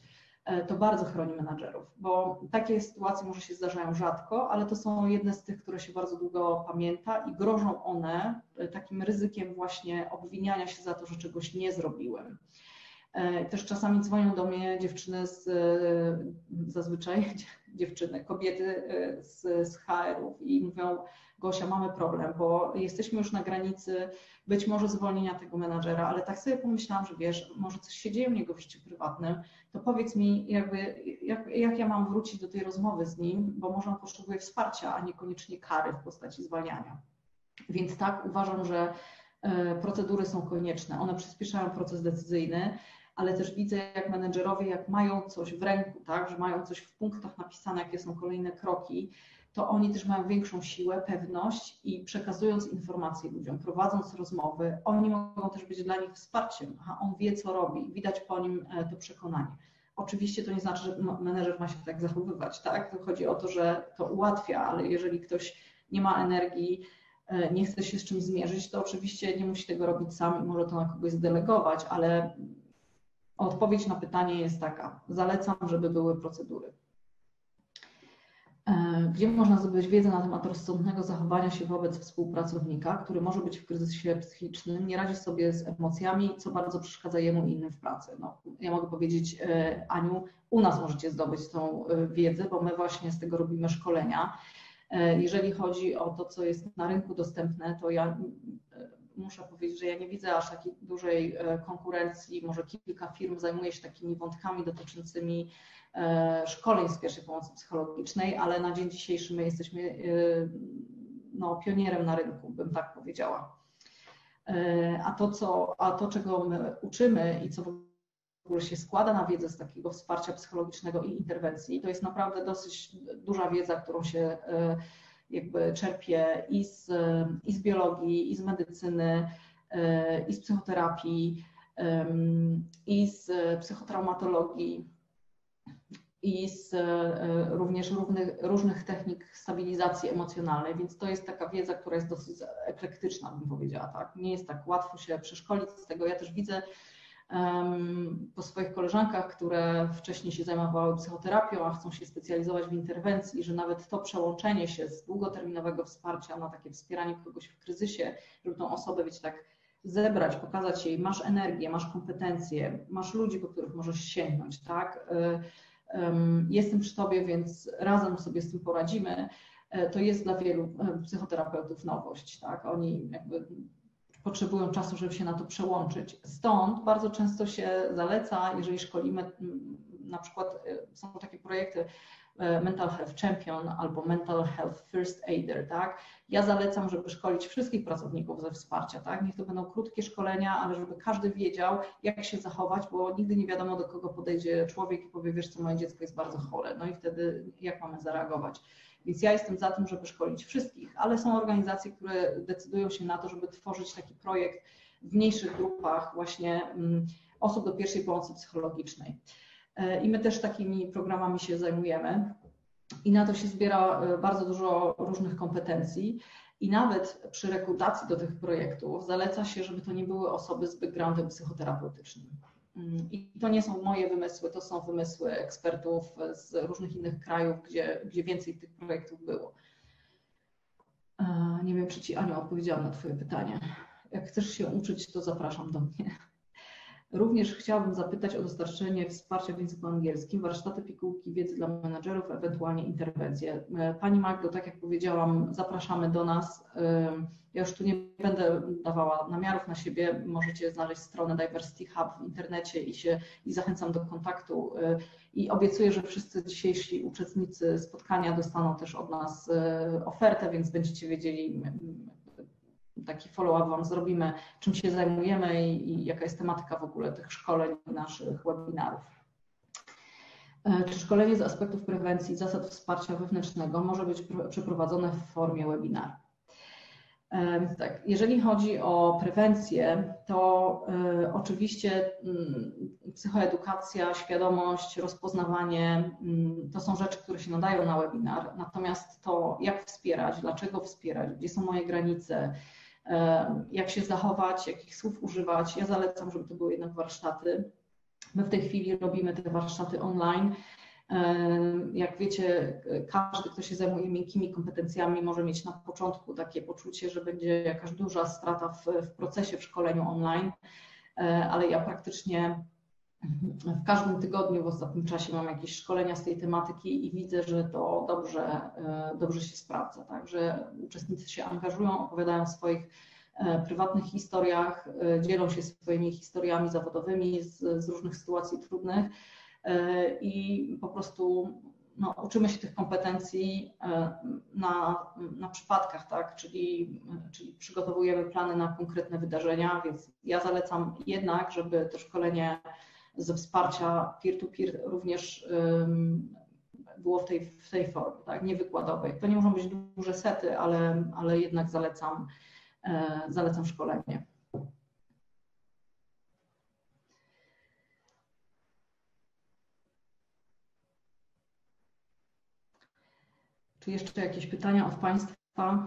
to bardzo chroni menadżerów, bo takie sytuacje może się zdarzają rzadko, ale to są jedne z tych, które się bardzo długo pamięta i grożą one takim ryzykiem właśnie obwiniania się za to, że czegoś nie zrobiłem. Też czasami dzwonią do mnie dziewczyny z, zazwyczaj dziewczyny, kobiety z, z H R-ów i mówią: Gosia, mamy problem, bo jesteśmy już na granicy być może zwolnienia tego menadżera, ale tak sobie pomyślałam, że wiesz, może coś się dzieje u niego w życiu prywatnym, to powiedz mi, jakby, jak, jak ja mam wrócić do tej rozmowy z nim, bo może on potrzebuje wsparcia, a niekoniecznie kary w postaci zwalniania. Więc tak, uważam, że procedury są konieczne, one przyspieszają proces decyzyjny, ale też widzę, jak menedżerowie, jak mają coś w ręku, tak, że mają coś w punktach napisane, jakie są kolejne kroki, to oni też mają większą siłę, pewność i przekazując informacje ludziom, prowadząc rozmowy, oni mogą też być dla nich wsparciem. Aha, on wie, co robi, widać po nim to przekonanie. Oczywiście to nie znaczy, że menedżer ma się tak zachowywać, tak? To chodzi o to, że to ułatwia, ale jeżeli ktoś nie ma energii, nie chce się z czymś zmierzyć, to oczywiście nie musi tego robić sam i może to na kogoś zdelegować, ale odpowiedź na pytanie jest taka: zalecam, żeby były procedury. Gdzie można zdobyć wiedzę na temat rozsądnego zachowania się wobec współpracownika, który może być w kryzysie psychicznym, nie radzi sobie z emocjami, co bardzo przeszkadza jemu i innym w pracy? No, ja mogę powiedzieć, Aniu, u nas możecie zdobyć tą wiedzę, bo my właśnie z tego robimy szkolenia. Jeżeli chodzi o to, co jest na rynku dostępne, to ja muszę powiedzieć, że ja nie widzę aż takiej dużej konkurencji. Może kilka firm zajmuje się takimi wątkami dotyczącymi szkoleń z pierwszej pomocy psychologicznej, ale na dzień dzisiejszy my jesteśmy no, pionierem na rynku, bym tak powiedziała. A to, co, a to, czego my uczymy i co w ogóle się składa na wiedzę z takiego wsparcia psychologicznego i interwencji, to jest naprawdę dosyć duża wiedza, którą się jakby czerpie i z, i z biologii, i z medycyny, i z psychoterapii, i z psychotraumatologii, i z również różnych, różnych technik stabilizacji emocjonalnej, więc to jest taka wiedza, która jest dosyć eklektyczna, bym powiedziała, tak. Nie jest tak łatwo się przeszkolić z tego. Ja też widzę um, po swoich koleżankach, które wcześniej się zajmowały psychoterapią, a chcą się specjalizować w interwencji, że nawet to przełączenie się z długoterminowego wsparcia na takie wspieranie kogoś w kryzysie, żeby tą osobę, wiecie, tak zebrać, pokazać jej: masz energię, masz kompetencje, masz ludzi, po których możesz sięgnąć, tak. Jestem przy Tobie, więc razem sobie z tym poradzimy. To jest dla wielu psychoterapeutów nowość, tak? Oni jakby potrzebują czasu, żeby się na to przełączyć. Stąd bardzo często się zaleca, jeżeli szkolimy, na przykład są takie projekty Mental Health Champion albo Mental Health First Aider, tak? Ja zalecam, żeby szkolić wszystkich pracowników ze wsparcia, tak? Niech to będą krótkie szkolenia, ale żeby każdy wiedział, jak się zachować, bo nigdy nie wiadomo, do kogo podejdzie człowiek i powie: wiesz co, moje dziecko jest bardzo chore, no i wtedy jak mamy zareagować? Więc ja jestem za tym, żeby szkolić wszystkich, ale są organizacje, które decydują się na to, żeby tworzyć taki projekt w mniejszych grupach właśnie osób do pierwszej pomocy psychologicznej. I my też takimi programami się zajmujemy i na to się zbiera bardzo dużo różnych kompetencji i nawet przy rekrutacji do tych projektów zaleca się, żeby to nie były osoby z backgroundem psychoterapeutycznym. I to nie są moje wymysły, to są wymysły ekspertów z różnych innych krajów, gdzie, gdzie więcej tych projektów było. Nie wiem, czy Ci, Aniu, odpowiedziałam na Twoje pytanie. Jak chcesz się uczyć, to zapraszam do mnie. Również chciałabym zapytać o dostarczenie wsparcia w języku angielskim, warsztaty, pigułki wiedzy dla menadżerów, ewentualnie interwencje. Pani Magdo, tak jak powiedziałam, zapraszamy do nas. Ja już tu nie będę dawała namiarów na siebie. Możecie znaleźć stronę Diversity Hub w internecie i, się, i zachęcam do kontaktu. I obiecuję, że wszyscy dzisiejsi uczestnicy spotkania dostaną też od nas ofertę, więc będziecie wiedzieli, taki follow-up Wam zrobimy, czym się zajmujemy i, i jaka jest tematyka w ogóle tych szkoleń i naszych webinarów. Czy szkolenie z aspektów prewencji, zasad wsparcia wewnętrznego może być przeprowadzone w formie webinaru? Tak, jeżeli chodzi o prewencję, to y, oczywiście y, psychoedukacja, świadomość, rozpoznawanie y, to są rzeczy, które się nadają na webinar, natomiast to, jak wspierać, dlaczego wspierać, gdzie są moje granice, jak się zachować, jakich słów używać. Ja zalecam, żeby to były jednak warsztaty. My w tej chwili robimy te warsztaty online. Jak wiecie, każdy, kto się zajmuje miękkimi kompetencjami, może mieć na początku takie poczucie, że będzie jakaś duża strata w, w procesie w szkoleniu online, ale ja praktycznie w każdym tygodniu w ostatnim czasie mam jakieś szkolenia z tej tematyki i widzę, że to dobrze, dobrze się sprawdza. Także uczestnicy się angażują, opowiadają o swoich prywatnych historiach, dzielą się swoimi historiami zawodowymi z, z różnych sytuacji trudnych i po prostu no, uczymy się tych kompetencji na, na przypadkach, tak? czyli, czyli przygotowujemy plany na konkretne wydarzenia, więc ja zalecam jednak, żeby to szkolenie ze wsparcia peer-to-peer również było w tej, w tej formie, tak? Nie wykładowej. To nie muszą być duże sety, ale, ale jednak zalecam, zalecam szkolenie. Czy jeszcze jakieś pytania od Państwa?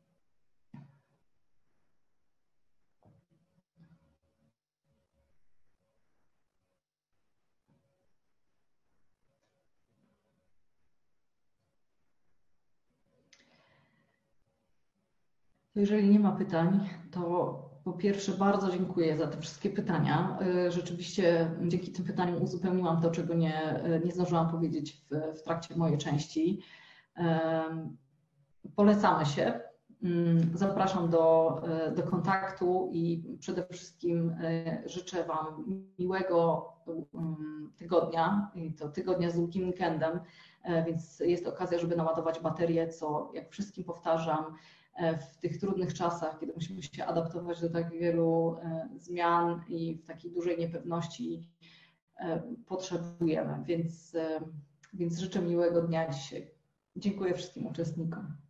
Jeżeli nie ma pytań, to po pierwsze bardzo dziękuję za te wszystkie pytania. Rzeczywiście dzięki tym pytaniom uzupełniłam to, czego nie, nie zdążyłam powiedzieć w, w trakcie mojej części. Polecamy się. Zapraszam do, do kontaktu i przede wszystkim życzę Wam miłego tygodnia, i to tygodnia z długim weekendem, więc jest okazja, żeby naładować baterię, co jak wszystkim powtarzam, w tych trudnych czasach, kiedy musimy się adaptować do tak wielu zmian i w takiej dużej niepewności potrzebujemy, więc, więc życzę miłego dnia dzisiaj. Dziękuję wszystkim uczestnikom.